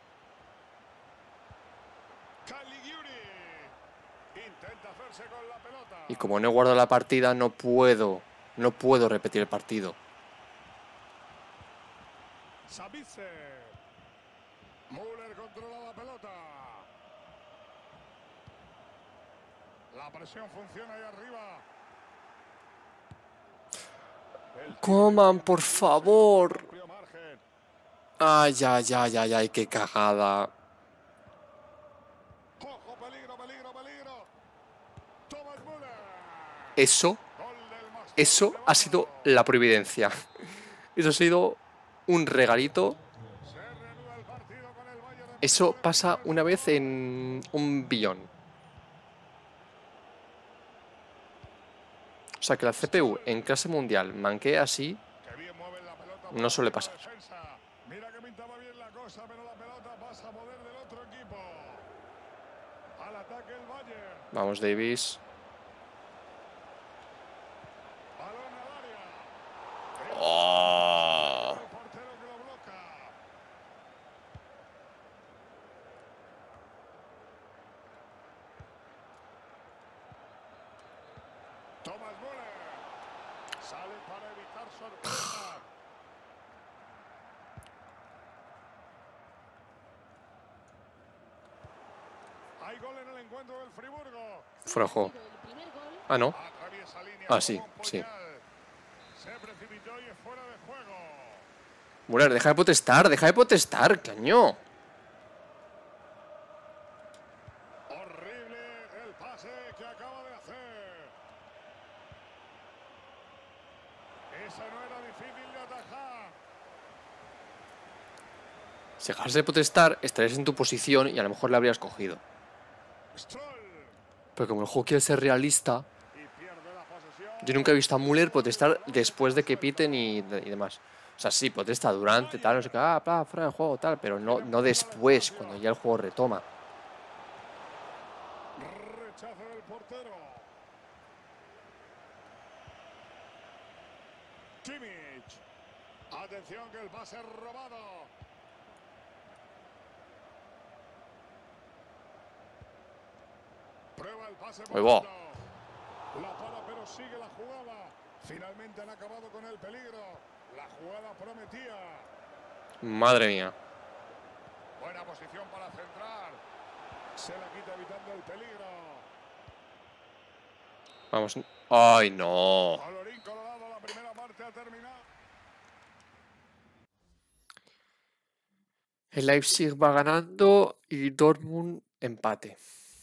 Caligiuri intenta hacerse con la pelota.
Y como no he guardado la partida, no puedo repetir el partido.
Sabitzer. Müller controla la pelota. La presión funciona ahí arriba.
Coman, por favor.
Amplio margen.
Ay, ay, ay, ay, ay, qué cagada.
Ojo, peligro, peligro, peligro. Thomas Müller.
Eso ha sido la providencia. Eso ha sido un regalito.
Se reanuda el partido con el Bayern de
Eso pasa una vez en un billón. O sea, que la CPU en clase mundial manquee así,
Que bien mueve la pelota
no suele pasar.
la defensa. Mira que pintaba bien la cosa, pero la pelota pasa a poder del otro equipo. Al ataque el Bayern.
Vamos, Davis.
Balón al área.
Oh.
El portero que lo bloca. Thomas Müller. Sale para evitar sorpresa. Hay gol en el encuentro del Friburgo.
Fuera de juego.
El primer gol.
Ah, no.
Atraviesa línea
Ah, sí,
como un
sí.
puñal. Se precipitó y es fuera de juego.
Müller, deja de protestar, caño.
Horrible el pase que acaba de hacer. Esa no era difícil de atajar.
Si dejas de protestar, estarías en tu posición y a lo mejor le habrías cogido.
Stroll.
Pero como el juego quiere ser realista,
Y pierde la posesión.
yo nunca he visto a Müller protestar después de que piten y demás. O sea, sí, protesta durante, tal, no sé qué, fuera del juego, tal, pero no después, cuando ya el juego retoma.
Rechazo del portero. Kimmich. Atención que el pase es robado. Prueba el pase por
Ahí va.
dentro. La para pero sigue la jugada. Finalmente han acabado con el peligro. La jugada prometía.
Madre mía.
Buena posición para centrar. Se la quita evitando el peligro.
Vamos. ¡Ay, no!
Colorín colorado, la primera parte ha terminado.
El Leipzig va ganando y Dortmund empate.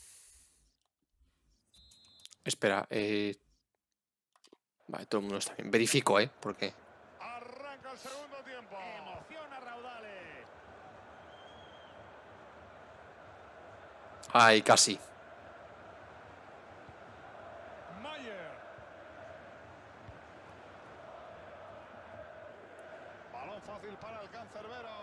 Espera, vale, todo el mundo está bien. Verifico, porque...
Arranca el segundo tiempo.
Emoción a raudales.
Ay, casi.
Mayer. Balón fácil para el cancerbero.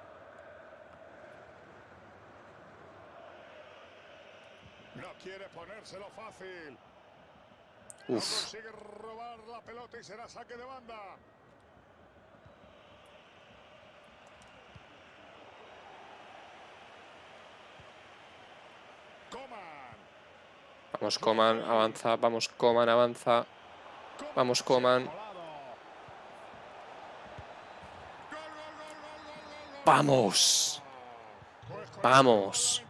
No quiere ponérselo fácil. No
Uf.
consigue robar la pelota y será saque de banda. Coman.
Vamos, Coman, avanza. Vamos, Coman, avanza. Vamos, Coman. ¡Vamos! ¡Vamos!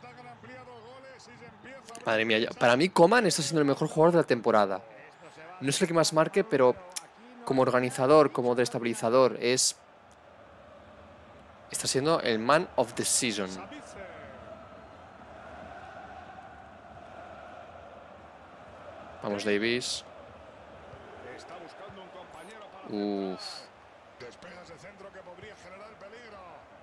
Madre mía, para mí Coman está siendo el mejor jugador de la temporada. No es el que más marque, pero como organizador, como destabilizador, está siendo el man of the season. Vamos, Davis.
Está buscando un compañero para
Uf.
despeja ese centro que podría generar peligro.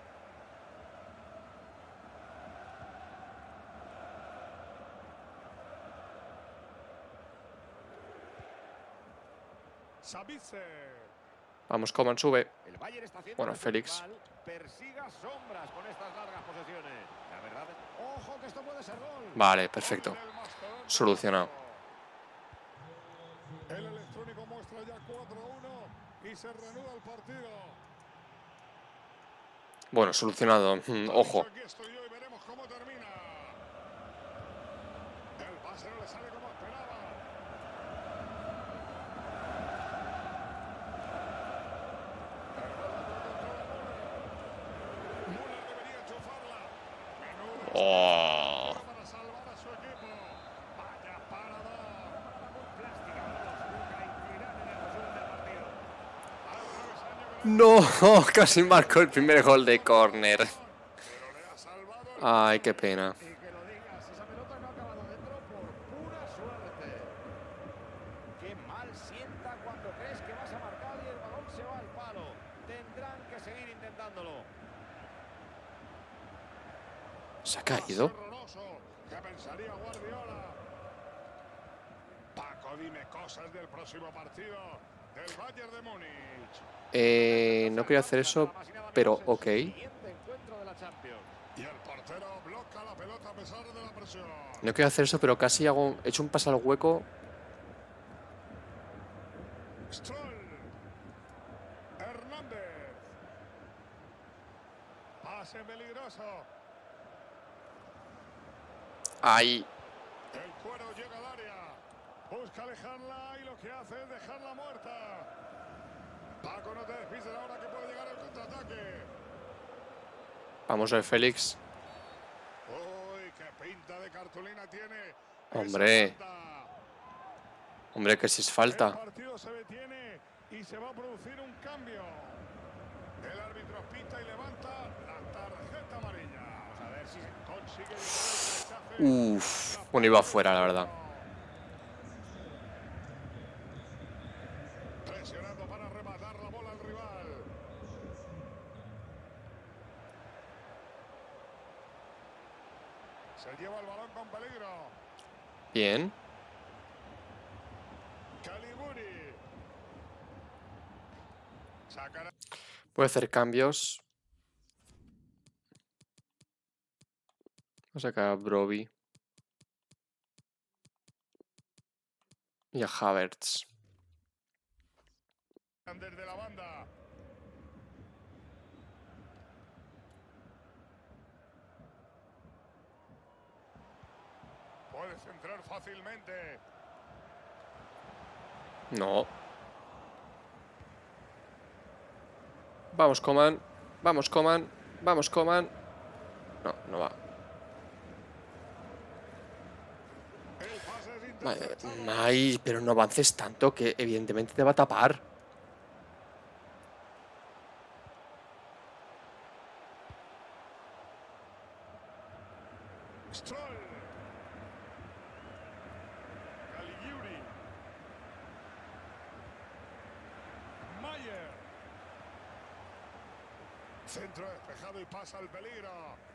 Sabitzer.
Vamos, Coman, sube.
El Bayern está haciendo
Bueno,
que su
Félix.
rival persiga sombras con estas largas posesiones. La verdad es... Ojo que esto puede ser gol.
Vale, perfecto.
Del mastodonte.
Solucionado.
El electrónico muestra ya 4-1 y se reanuda el partido.
Bueno, solucionado. Ojo.
Aquí estoy yo y veremos cómo termina. El pase no le sale como esperaba. Müller debería enchufarla. Menudo
Oh.
para salvar a su equipo. Vaya parador.
Plástica, vamos, busca la integridad en el resumen del partido.
Al travesaño que
No, casi marcó el primer gol de córner.
pero le ha salvado el
Ay, qué pena.
Y que lo digas, esa pelota no ha acabado dentro por pura suerte. Qué mal sienta cuando crees que vas a marcar y el balón se va al palo. Tendrán que seguir intentándolo.
¿Se ha caído?
horroroso. ¿Qué pensaría Guardiola? Paco, dime cosas del próximo partido del Bayern de Múnich.
No quería hacer eso, pero ok.
Siguiente encuentro de la Champions.
Y el portero bloca la pelota a pesar de la presión.
No quiero hacer eso, pero casi he hecho un pase al hueco.
Stroll. Hernández. Pase peligroso.
Ahí.
El cuero llega al área. Busca alejarla y lo que hace es dejarla muerta. Paco, no te despistes ahora que puede llegar el contraataque.
Vamos a ver, Félix.
Uy, qué pinta de cartulina tiene.
Hombre.
Esa falta.
Hombre, que si es
El
falta.
partido se detiene y se va a producir un cambio. El árbitro pita y levanta la tarjeta amarilla. Vamos a ver si consigue evitar el rechace.
Uf. Bueno, iba fuera, la verdad.
Presionando para rematar la bola al rival. Se lleva el balón con peligro.
Bien.
Caliburi. Sacará.
Puede hacer cambios. Vamos a sacar a Broby. Y a Havertz.
Desde la banda. Puede centrar fácilmente.
No. Vamos, Coman. Vamos, Coman. Vamos, Coman. No, no va.
El pase es
Vale,
interceptado.
ay, pero no avances tanto que evidentemente te va a tapar.
Stroll. Caligiuri. Mayer. Centro despejado y pasa el peligro.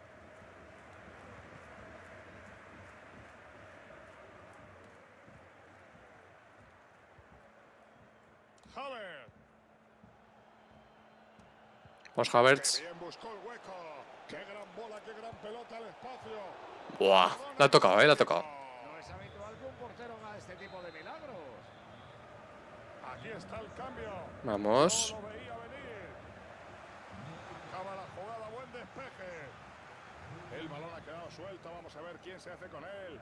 Havertz.
Vamos, Havertz.
Qué bien buscó el hueco. Qué gran bola, qué gran pelota al espacio.
Buah, la ha tocado, la ha tocado.
No es habitual que un portero haga este tipo de milagros.
Aquí está el cambio.
Vamos.
No lo veía venir. Acaba la jugada, buen despeje. El balón ha quedado suelto, vamos a ver quién se hace con él.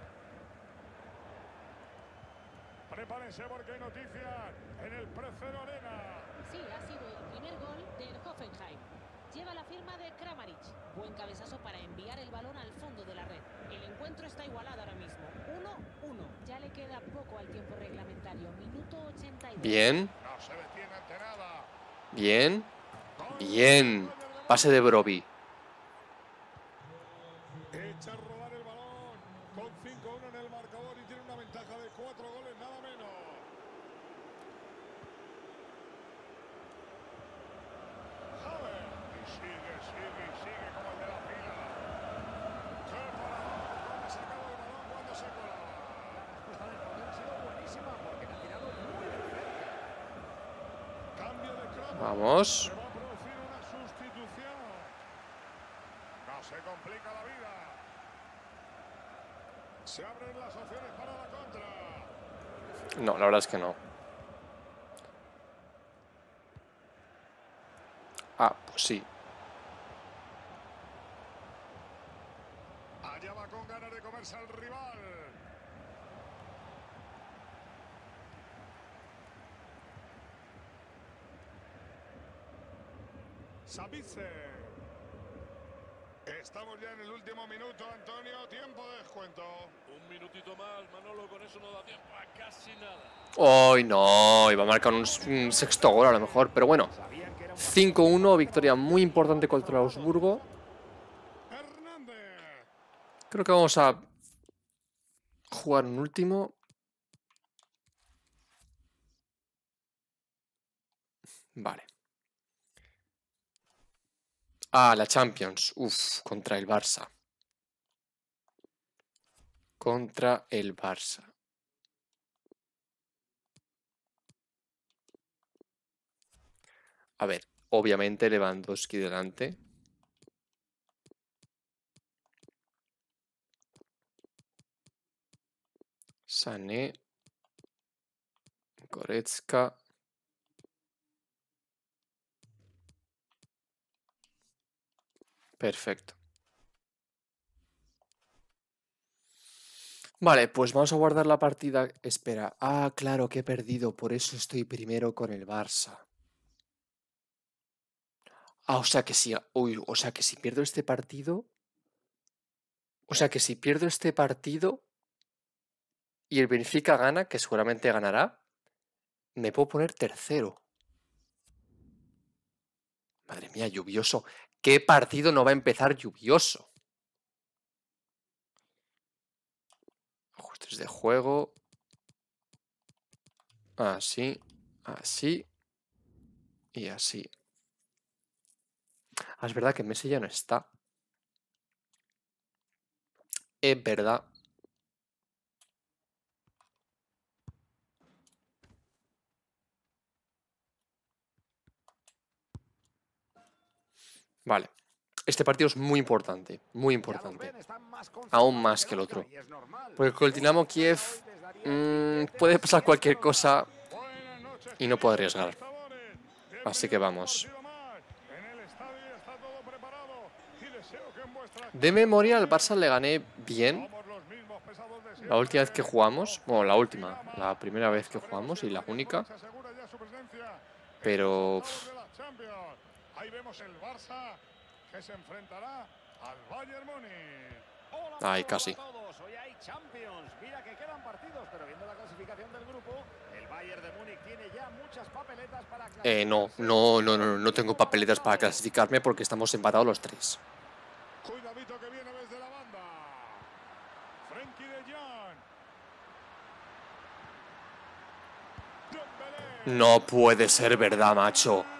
Prepárense porque hay noticias en el Precero Arena.
Sí, ha sido el primer gol del Hoffenheim. Lleva la firma de Kramaric. Buen cabezazo para enviar el balón al fondo de la red. El encuentro está igualado ahora mismo. 1-1. Ya le queda poco al tiempo reglamentario. Minuto 82.
Bien,
No se detiene ante nada.
bien,
Gol
bien.
del Bayern de
Pase de Broby.
Echa a rodar el balón con 5-1 en el marcador y tiene una ventaja de 4 goles, nada menos. Havertz. Y sigue como el de la fila. ¡Qué paradón! ¿Dónde ha sacado el balón cuando se colaba?
La respuesta del portero ha sido buenísima porque le ha tirado muy de cerca.
Cambio de Kroos.
Vamos.
Se va a producir una sustitución. No se complica la vida. Se abren las opciones para la contra.
No, la verdad es que no. Ah, pues sí.
Allá va con ganas de comerse al rival. Sabice. Estamos ya en el último minuto, Antonio. Tiempo de descuento.
Un minutito más, Manolo, con eso no da tiempo a casi nada.
Hoy no, iba a marcar un sexto gol a lo mejor, pero bueno.
Sabían que era un
5-1, victoria muy importante contra Augsburgo.
Hernández.
Creo que vamos a jugar un último. Vale. Ah, la Champions. Uf, contra el Barça. Contra el Barça. A ver, obviamente Lewandowski delante. Sané. Goretzka. Perfecto. Vale, pues vamos a guardar la partida. Espera. Ah, claro que he perdido. Por eso estoy primero con el Barça. Ah, o sea que si. Uy, o sea que si pierdo este partido. O sea que si pierdo este partido. Y el Benfica gana, que seguramente ganará. Me puedo poner tercero. Madre mía, lluvioso. ¿Qué partido no va a empezar lluvioso? Ajustes de juego. Así, así y así. Ah, es verdad que Messi ya no está. Es verdad. Vale. Este partido es muy importante, muy
Ya los
importante.
ven, están más
Aún
concentrados
más
que
que el
nunca,
otro.
y es normal.
Porque con el Dinamo Kiev
Les daría el billete
puede
si
pasar
es
cualquier
que lo
cosa
Buenas noches,
y no puedo
queridos
arriesgar.
espectadores.
Así que
Bienvenidos a un
vamos.
partido más. En el estadio ya está todo preparado y deseo que en vuestras
De
casas
memoria al
también.
Barça le gané bien
Somos los mismos pesados de
la última vez
siempre.
que jugamos. Bueno, la
González y
última.
Lama.
La primera
Hoy
vez que
sabremos si
jugamos y
el
la
Bayern
única.
Múnich asegura ya su presencia en
Pero...
los octavos de la Champions. Ahí vemos el Barça que se enfrentará al Bayern Múnich.
Hola,
Ay,
Manolo,
casi.
hola a todos. Hoy hay Champions. Mira que quedan partidos, pero viendo la clasificación del grupo, el Bayern de Múnich tiene ya muchas papeletas para
no tengo papeletas para clasificarme porque estamos empatados los 3.
Cuidadito que viene desde la banda. Frenkie de Jong. Dembélé.
No puede ser verdad, macho.
Gol.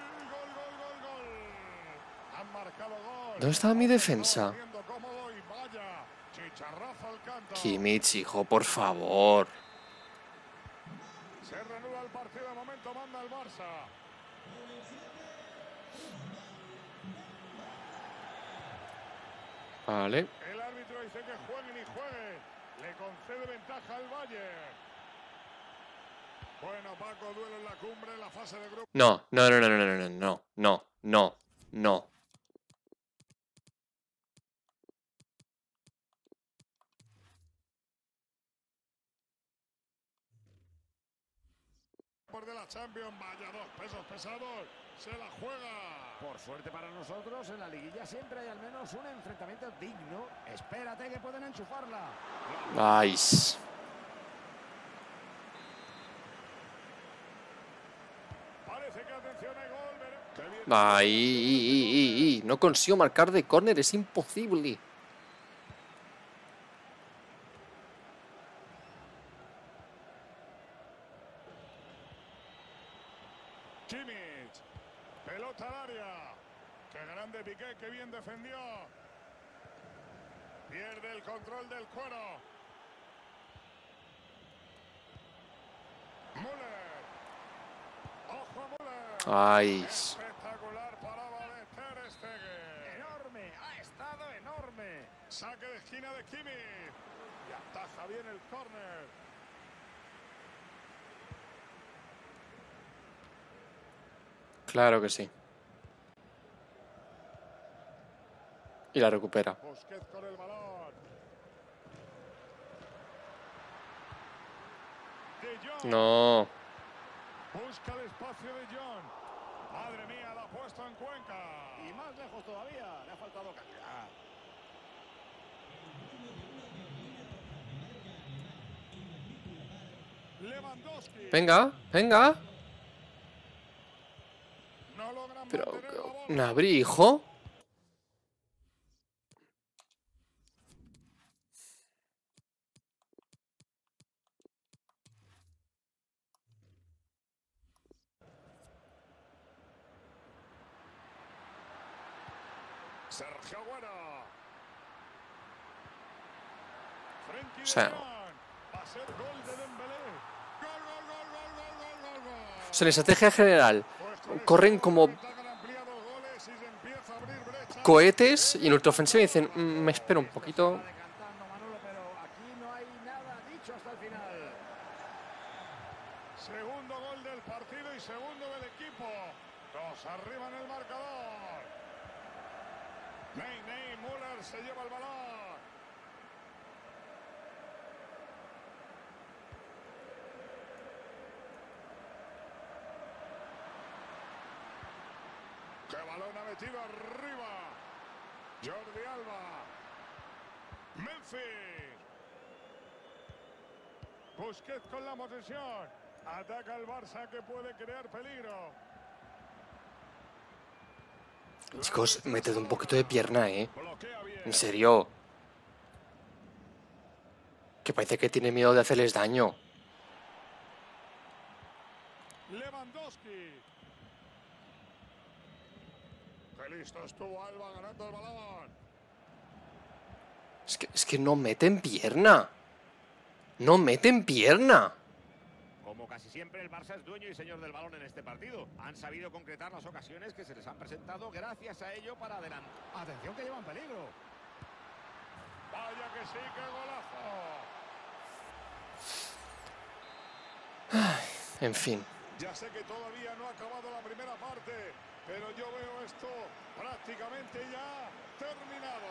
Han marcado gol.
¿Dónde estaba mi defensa?
Poniendo cómodo y vaya, chicharrazo al canto.
Kimmich, hijo, por favor.
Se reanuda el partido, de momento manda el Barça.
Vale.
El árbitro dice que jueguen y jueguen. Le concede ventaja al Bayern. Bueno, Paco, duelo en la cumbre, la fase de grupo.
No.
De la Champions, vaya dos pesos pesados, se la juega.
Por suerte para nosotros, en la liguilla siempre hay al menos un enfrentamiento digno. Espérate que pueden enchufarla.
Ay.
Parece que atención hay gol. Qué bien.
Ay. No consigo marcar de córner, es imposible.
Kimmich, pelota al área. Qué grande Piqué, qué bien defendió. Pierde el control del cuero. Müller. Ojo a Müller.
Ay.
Espectacular parada de Ter Stegen.
Enorme, ha estado enorme.
Saque de esquina de Kimmich. Y ataja bien el córner.
Claro que sí. Y la recupera.
Busquets con el balón. De Jong.
No.
Busca el espacio de Jong. Madre mía, la ha puesto en Cuenca.
Y más lejos todavía, le ha faltado calidad.
Lewandowski.
Venga.
No logran
Pero,
mantener la bola.
Gnabry, hijo.
Sergio Agüero. Frenkie
O sea,
de Jong. Va a ser gol de Dembélé. Gol.
o sea, en estrategia general
Pues con
corren
este
como
gol han ampliado goles y se empieza a abrir brecha.
cohetes y en ultraofensiva dicen, me espero un poquito.
Está decantando Manolo, pero aquí no hay nada dicho hasta el final.
Segundo gol del partido y segundo del equipo. Dos arriba en el marcador. Ney, Müller se lleva el balón. ¡Qué balón ha metido arriba! Jordi Alba. Memphis. Busquets con la posesión. Ataca el Barça que puede crear peligro.
Chicos, meted un poquito de pierna,
Bloquea bien.
En serio. Que parece que tiene miedo de hacerles daño.
Lewandowski. Qué listo estuvo Alba ganando el balón.
Es que no meten pierna. No meten pierna.
Como casi siempre, el Barça es dueño y señor del balón en este partido. Han sabido concretar las ocasiones que se les han presentado gracias a ello para adelantar. Atención que llevan peligro.
Vaya que sí, qué golazo.
En fin.
Ya sé que todavía no ha acabado la primera parte, pero yo veo esto prácticamente ya terminado.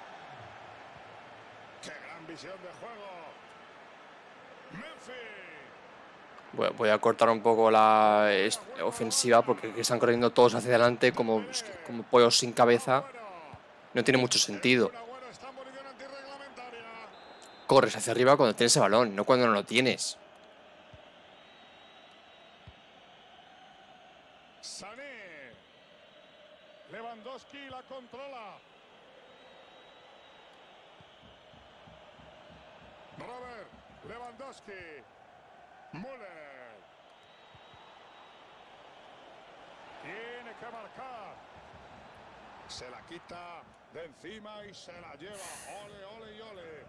¡Qué gran visión de juego! Memphis.
Voy a cortar un poco la ofensiva porque están corriendo todos hacia adelante como pollos sin cabeza. No tiene mucho sentido. Corres hacia arriba cuando tienes el balón, no cuando no lo tienes.
Sané. Lewandowski la controla. Robert Lewandowski. Müller. Tiene que marcar. Se la quita de encima y se la lleva. Ole, ole y ole.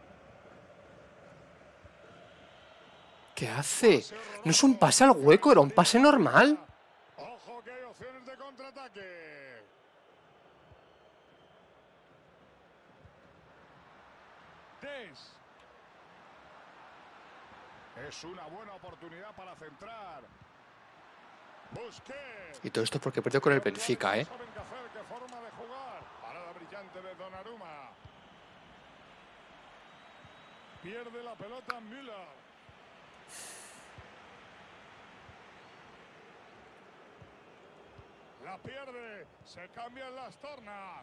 ¿Qué hace? No es un pase al hueco, era un pase normal.
Ojo que hay opciones de contraataque. Es una buena oportunidad para centrar. Busquets.
Y todo esto porque perdió con el Benfica, ¿eh?
Saben qué hacer, qué forma de jugar. Parada brillante de Donnarumma. Pierde la pelota Müller. La pierde. Se cambian las tornas.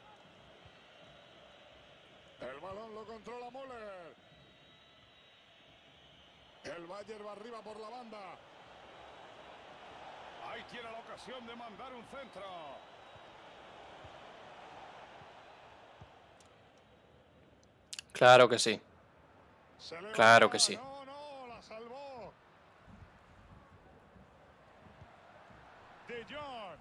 El balón lo controla Müller. El Bayern va arriba por la banda. Ahí tiene la ocasión de mandar un centro.
Claro que sí. Claro que sí.
No, no, la salvó. De Jong.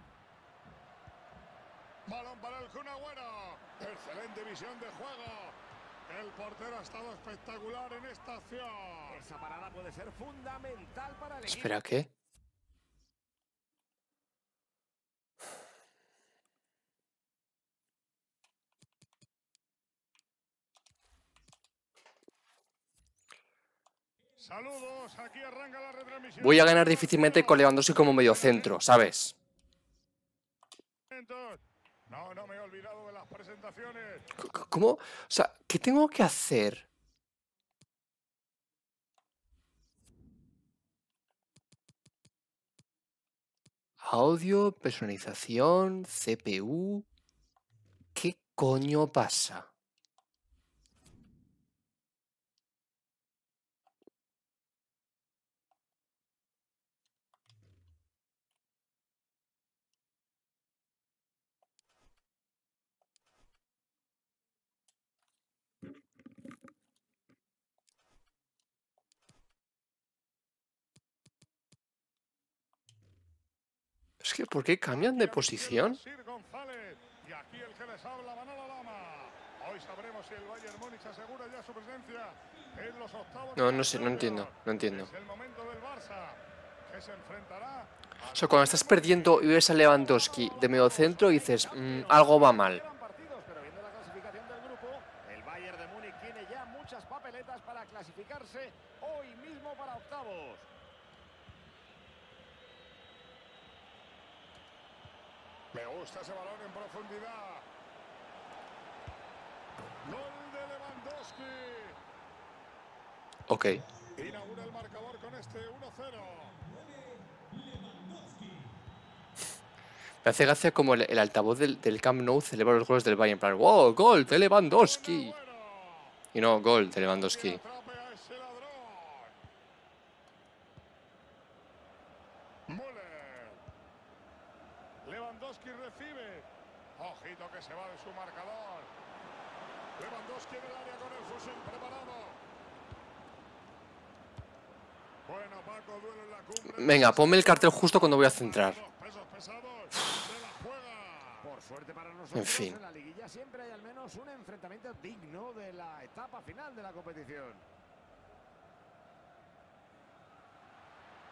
Balón para el Kun Agüero. Excelente visión de juego. El portero ha estado espectacular en esta acción.
Esa parada puede ser fundamental para el equipo.
Espera, ¿qué?
Saludos, aquí arranca la retransmisión.
Voy a ganar difícilmente con Lewandowski como mediocentro, ¿sabes?
No me he olvidado de las presentaciones.
¿Cómo? O sea, ¿qué tengo que hacer? Audio, personalización, CPU. ¿Qué coño pasa? Es que, ¿por qué cambian de posición?
Sir González. Y aquí el que les habla, Manolo Lama. Hoy sabremos si el Bayern Múnich asegura ya su presencia en los octavos.
No sé, no entiendo, no entiendo.
Es el momento del Barça, que se enfrentará.
O sea, cuando estás perdiendo y ves a Lewandowski de mediocentro, dices, algo va mal.
Pero viendo la clasificación del grupo, el Bayern de Múnich tiene ya muchas papeletas para clasificarse hoy mismo para octavos.
Me gusta ese balón en profundidad. Gol de Lewandowski.
Ok.
Inaugura el marcador con este 1-0.
Me hace gracia como el altavoz del Camp Nou celebra los goles del Bayern. En plan, ¡wow! ¡Gol de Lewandowski! Y no, gol de Lewandowski.
Atrape a ese ladrón. Müller. Lewandowski recibe. Ojito que se va de su marcador. Lewandowski en el área con el fusil preparado. Bueno, Paco, duelo en la cumbre.
Venga, ponme el cartel justo cuando voy a centrar.
Pesos pesados. Se la juega.
Por suerte para nosotros,
En fin.
en la liguilla siempre hay al menos un enfrentamiento digno de la etapa final de la competición.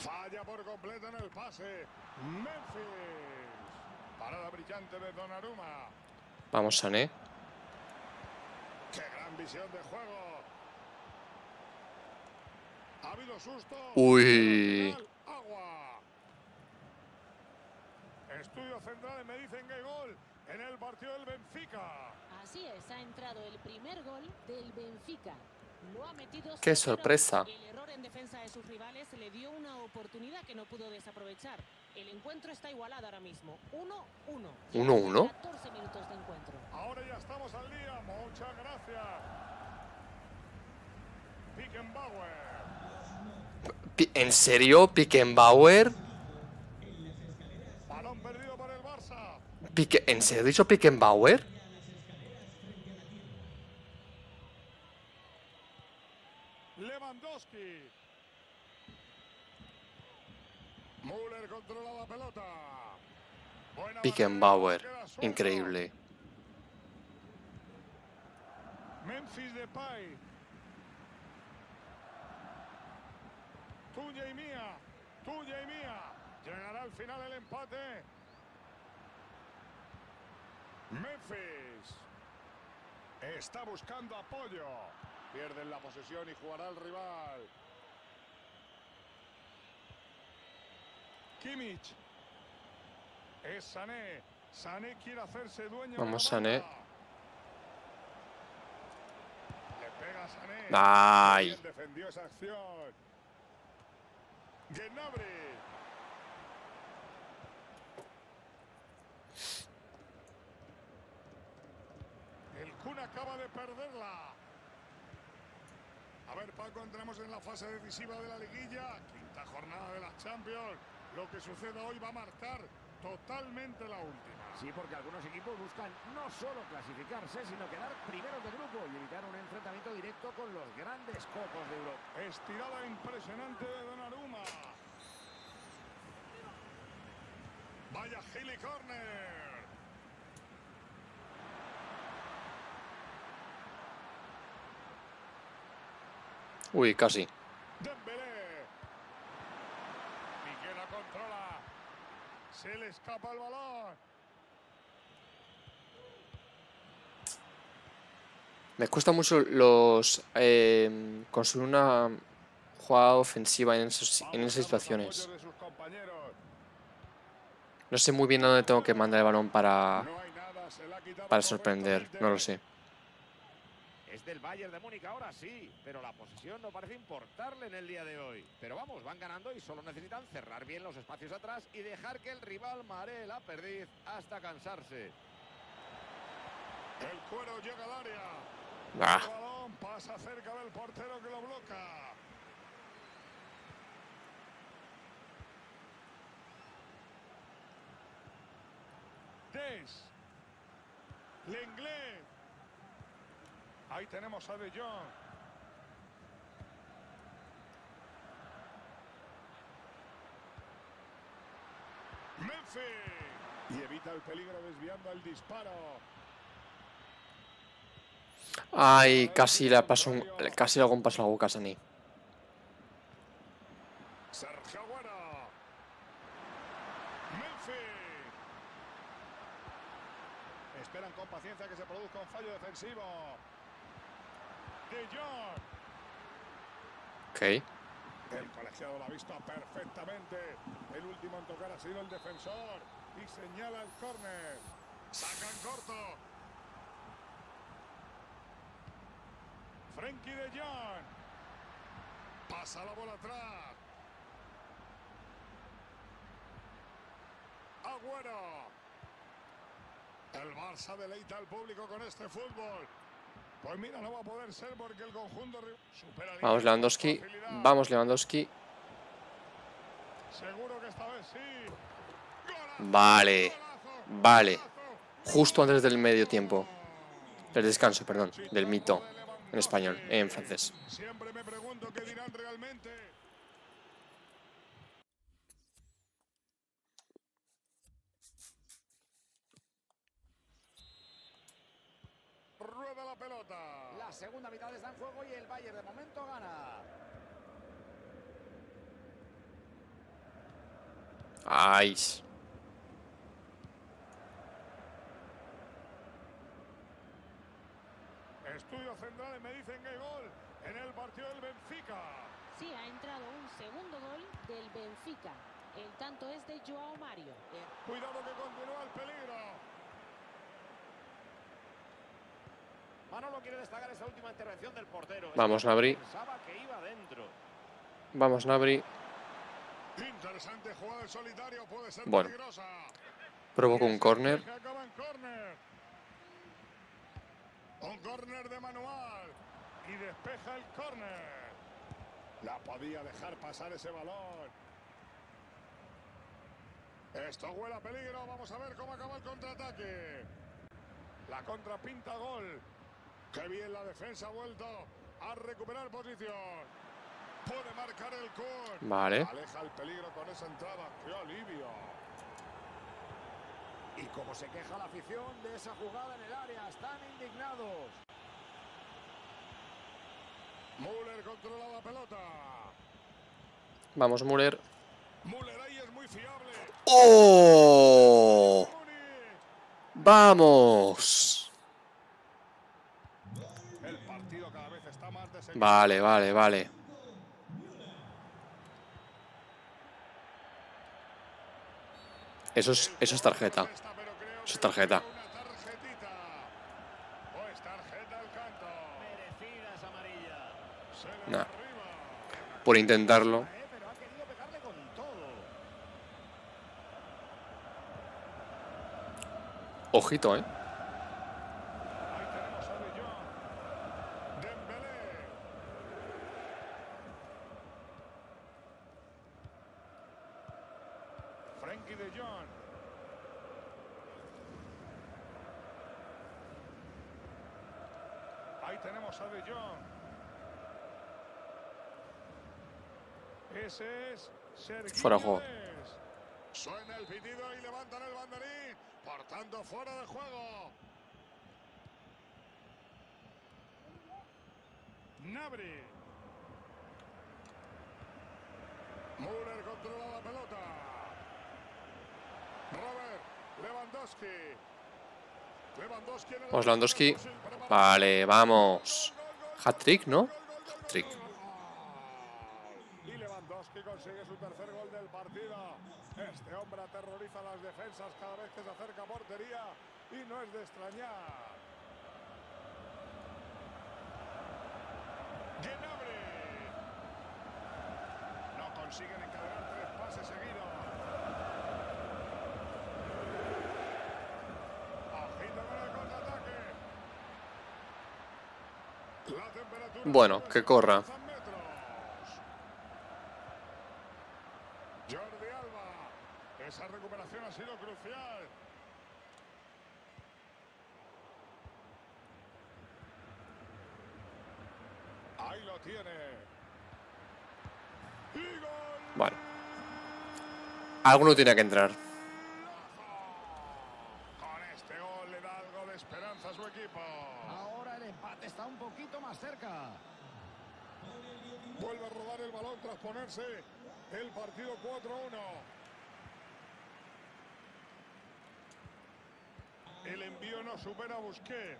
Falla por completo en el pase. Memphis. Parada brillante de Donnarumma.
Vamos, Sané.
¡Qué gran visión de juego! Ha habido susto.
Uy.
Pero al final, agua. Estudio central me dicen que hay gol en el partido del Benfica.
Así es, ha entrado el primer gol del Benfica. Lo ha metido.
¡Qué
0-0.
sorpresa!
El error en defensa de sus rivales le dio una oportunidad que no pudo desaprovechar. El encuentro está igualado ahora mismo. 1-1.
1-1.
14 minutos de encuentro.
Ahora ya estamos al día. Muchas gracias. Beckenbauer.
¿En serio? ¿Beckenbauer?
Balón perdido por el Barça.
¿En serio he dicho Beckenbauer?
Lewandowski. Müller controla la pelota. Buena
Beckenbauer.
barrera, queda suelto.
Increíble.
Memphis Depay. Tuya y mía. Tuya y mía. Llegará al final el empate. Memphis. Está buscando apoyo. Pierden la posesión y jugará el rival. Kimmich. Es Sané. Sané quiere hacerse dueño.
Vamos,
de la
Sané.
banda. Le pega Sané.
¡Ay!
Bien defendió esa acción. Gnabry. El Kun acaba de perderla. A ver, Paco, entramos en la fase decisiva de la liguilla. Quinta jornada de la Champions. Lo que suceda hoy va a marcar totalmente la última.
Sí, porque algunos equipos buscan no solo clasificarse, sino quedar primeros de grupo y evitar un enfrentamiento directo con los grandes copos de Europa.
Estirada impresionante de Donnarumma. Vaya Gili Corner.
Uy, casi.
Dembélé. Piqué la controla. Se le escapa el balón.
Me cuesta mucho construir una jugada ofensiva en esas situaciones.
Apoyo de sus compañeros.
No sé muy bien a dónde tengo que mandar el balón para
No hay nada, se la ha quitado
sorprender.
correctamente.
No lo sé.
Es del Bayern de Múnich ahora sí, pero la posesión no parece importarle en el día de hoy. Pero vamos, van ganando y solo necesitan cerrar bien los espacios atrás y dejar que el rival maree la perdiz hasta cansarse.
El cuero llega al área.
Ah.
El balón pasa cerca del portero que lo bloca. Des. Lenglet. Ahí tenemos a De Jong. Memphis. Y evita el peligro desviando el disparo.
Ay, casi le hago un paso a la boca a Sané.
Sergio Agüero. Memphis. Esperan con paciencia que se produzca un fallo defensivo. De Jong.
Ok.
El colegiado lo ha visto perfectamente. El último en tocar ha sido el defensor. Y señala el córner. Sacan corto. Frenkie de Jong. Pasa la bola atrás. Agüero. El Barça deleita al público con este fútbol. Pues mira, no va a poder ser porque el conjunto supera.
Vamos, Lewandowski. Vamos, Lewandowski.
Seguro que esta vez sí.
Vale. Vale. Justo antes del medio tiempo. Del descanso, perdón. Del mito. En español. En francés.
Siempre me pregunto qué dirán realmente. Rueda la pelota.
La segunda mitad está en juego y el Bayern de momento gana.
Ay.
Estudios centrales me dicen que hay gol en el partido del Benfica.
Sí, ha entrado un segundo gol del Benfica. El tanto es de Joao Mario.
Cuidado que continúa el peligro.
Manolo quiere destacar esa última intervención del portero.
Vamos, Gnabry.
Pensaba que iba dentro.
Vamos, Gnabry.
Interesante jugada en solitario, puede ser
Bueno.
peligrosa.
Provoca un córner.
Que acaba en córner. Un córner de manual. Y despeja el córner. La podía dejar pasar ese balón. Esto huele a peligro. Vamos a ver cómo acaba el contraataque. La contra pinta gol. Qué bien la defensa ha vuelto a recuperar posición. Puede marcar el Kun.
Vale.
Aleja el peligro con esa entrada. ¡Qué alivio!
Y como se queja la afición de esa jugada en el área, están indignados.
Müller controla la pelota.
Vamos, Müller.
Müller ahí es muy fiable.
¡Oh!
Múnich.
¡Vamos!
El partido cada vez está más desequilibrado.
Vale, vale, vale. Eso es tarjeta. Eso es tarjeta.
Una tarjetita. Pues tarjeta al canto.
Merecida esa amarilla.
Se le
Nah.
va arriba.
Por intentarlo.
Pero ha querido pegarle con todo.
Ojito, ¿eh?
Ahí tenemos a De Jong. Dembélé. Frenkie de Jong. Ahí tenemos a De Jong. Ese es Serginho
Fuera de juego.
Dest. Suena el pitido y levantan el banderín. Por tanto, fuera de juego. Gnabry. Müller controla la pelota. Robert Lewandowski. Lewandowski en el
Vamos, Lewandowski.
Brasil, preparado.
Vale, vamos.
Gol, gol, gol,
Hat-trick, ¿no?
gol, gol, gol, gol,
Hat-trick.
gol. Y Lewandowski consigue su tercer gol del partido. Este hombre aterroriza a las defensas cada vez que se acerca a portería y no es de extrañar. Gnabry. No consiguen encadenar 3 pases seguidos. Ojito con el contraataque. La temperatura
Bueno, que corra.
Jordi Alba. Esa recuperación ha sido crucial. Ahí lo tiene. Y gol.
Bueno. Alguno tiene que entrar.
Con este gol le da algo de esperanza a su equipo.
Ahora el empate está un poquito más cerca.
Vuelve a rodar el balón tras ponerse el partido 4-1. El envío no supera a Busquets.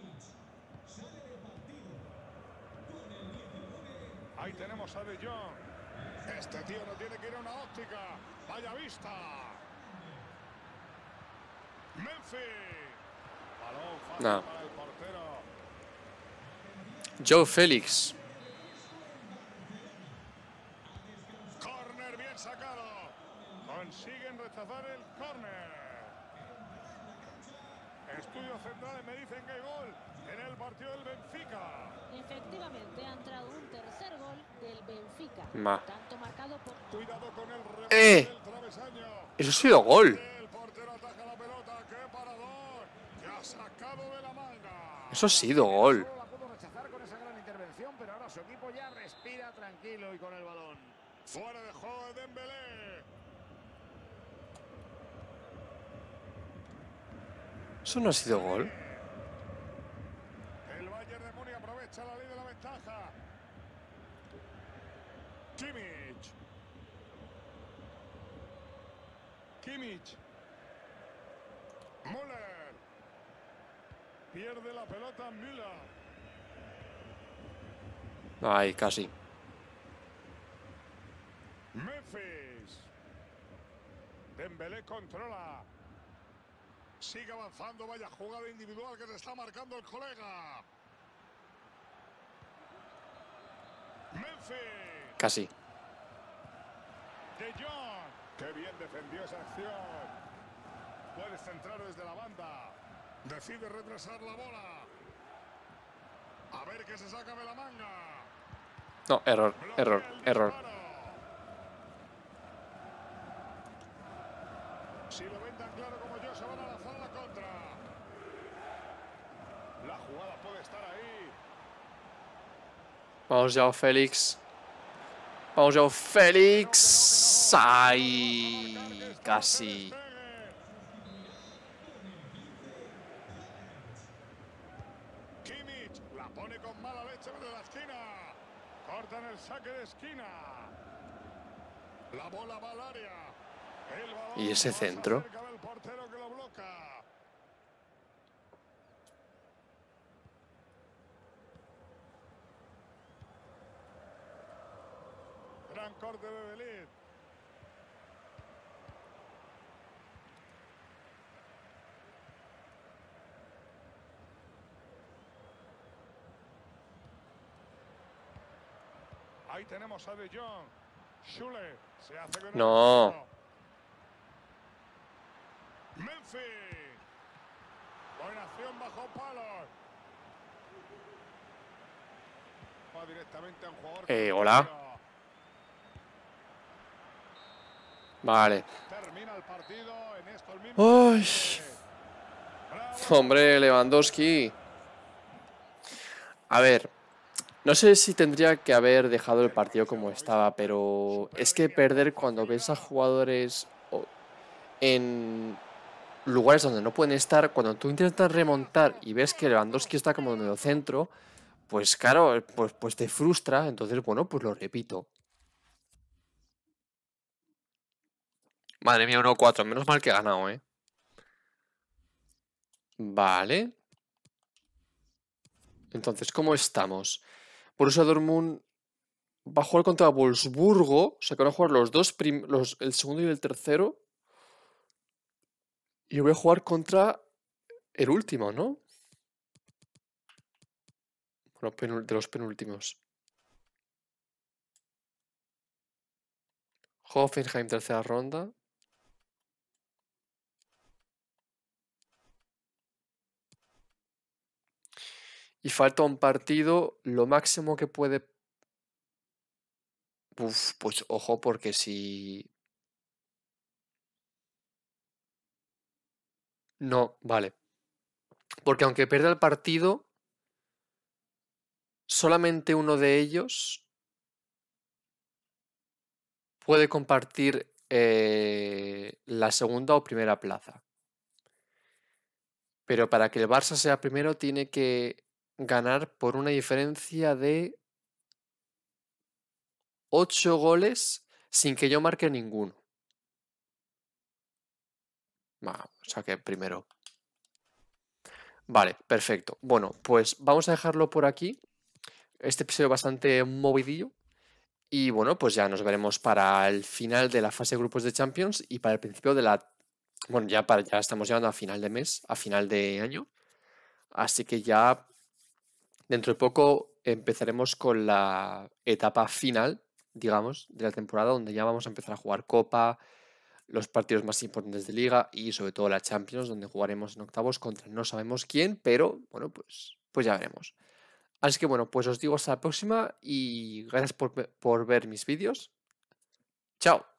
Ahí tenemos a De Jong. Este tío no tiene que ir a una óptica. Vaya vista. Memphis. Balón fácil
No.
para el portero.
Joe Félix.
Córner bien sacado. Consiguen rechazar el córner. Estudios centrales me dicen que hay gol en el partido del Benfica.
Efectivamente, ha entrado un tercer gol del Benfica.
Ma.
Tanto marcado por...
Cuidado con el rebote del travesaño.
Eso ha sido gol.
El portero ataca la pelota. ¡Qué parador! Que ha sacado de la manga.
Eso ha sido gol.
Solo la pudo rechazar con esa gran intervención, pero ahora su equipo ya respira tranquilo y con el balón.
Fuera de juego de Dembélé.
Eso no ha sido gol.
El Bayern de Múnich aprovecha la ley de la ventaja. Kimmich. Kimmich. Müller. Pierde la pelota Müller.
Ay, casi.
Memphis. Dembélé controla. Sigue avanzando, vaya jugada individual que se está marcando el colega. Memphis.
Casi.
De Jong. Qué bien defendió esa acción. Puede centrar desde la banda. Decide retrasar la bola. A ver qué se saca de la manga.
No, error,
Bloquea
error,
el
error.
disparo. Si lo ven tan claro como yo, se van a lanzar la contra. La jugada puede estar ahí.
Vamos, Joao Félix. Vamos, Joao Félix. Ay, casi.
Kimmich la pone con mala leche desde la esquina. Cortan el saque de esquina. La bola va al área. El balón
¿Y ese
pasa
centro?
cerca del portero que lo bloca. Gran corte de Belín. Ahí tenemos a De Jong. Schule se hace con el
No.
centro. Memphis. Buena acción bajo palos. Va directamente a un jugador.
Hola. Vale.
Termina el partido en estos mismos.
Ay.
instantes. Bravo.
Hombre, Lewandowski. A ver, no sé si tendría que haber dejado el partido como estaba, pero es que perder cuando ves a jugadores en lugares donde no pueden estar, cuando tú intentas remontar y ves que Lewandowski está como en el centro, pues claro, pues te frustra. Entonces, bueno, pues lo repito. Madre mía, 1-4. Menos mal que he ganado, ¿eh? Vale. Entonces, ¿cómo estamos? Borussia Dortmund va a jugar contra Wolfsburgo. O sea, que van a jugar los dos, el segundo y el tercero. Y yo voy a jugar contra el último, ¿no? Bueno, de los penúltimos. Hoffenheim, tercera ronda. Y falta un partido. Lo máximo que puede... Uf, pues ojo, porque si... No, vale. Porque aunque pierda el partido, solamente uno de ellos puede compartir la segunda o primera plaza. Pero para que el Barça sea primero tiene que ganar por una diferencia de 8 goles sin que yo marque ninguno. O sea que primero. Vale, perfecto. Bueno, pues vamos a dejarlo por aquí. Este episodio bastante movidillo. Y bueno, pues ya nos veremos para el final de la fase de grupos de Champions y para el principio de la... Bueno, ya estamos llegando a final de mes, a final de año. Así que ya dentro de poco empezaremos con la etapa final, digamos, de la temporada, donde ya vamos a empezar a jugar Copa, los partidos más importantes de Liga y sobre todo la Champions, donde jugaremos en octavos contra no sabemos quién, pero bueno, pues ya veremos. Así que bueno, pues os digo hasta la próxima y gracias por ver mis vídeos. ¡Chao!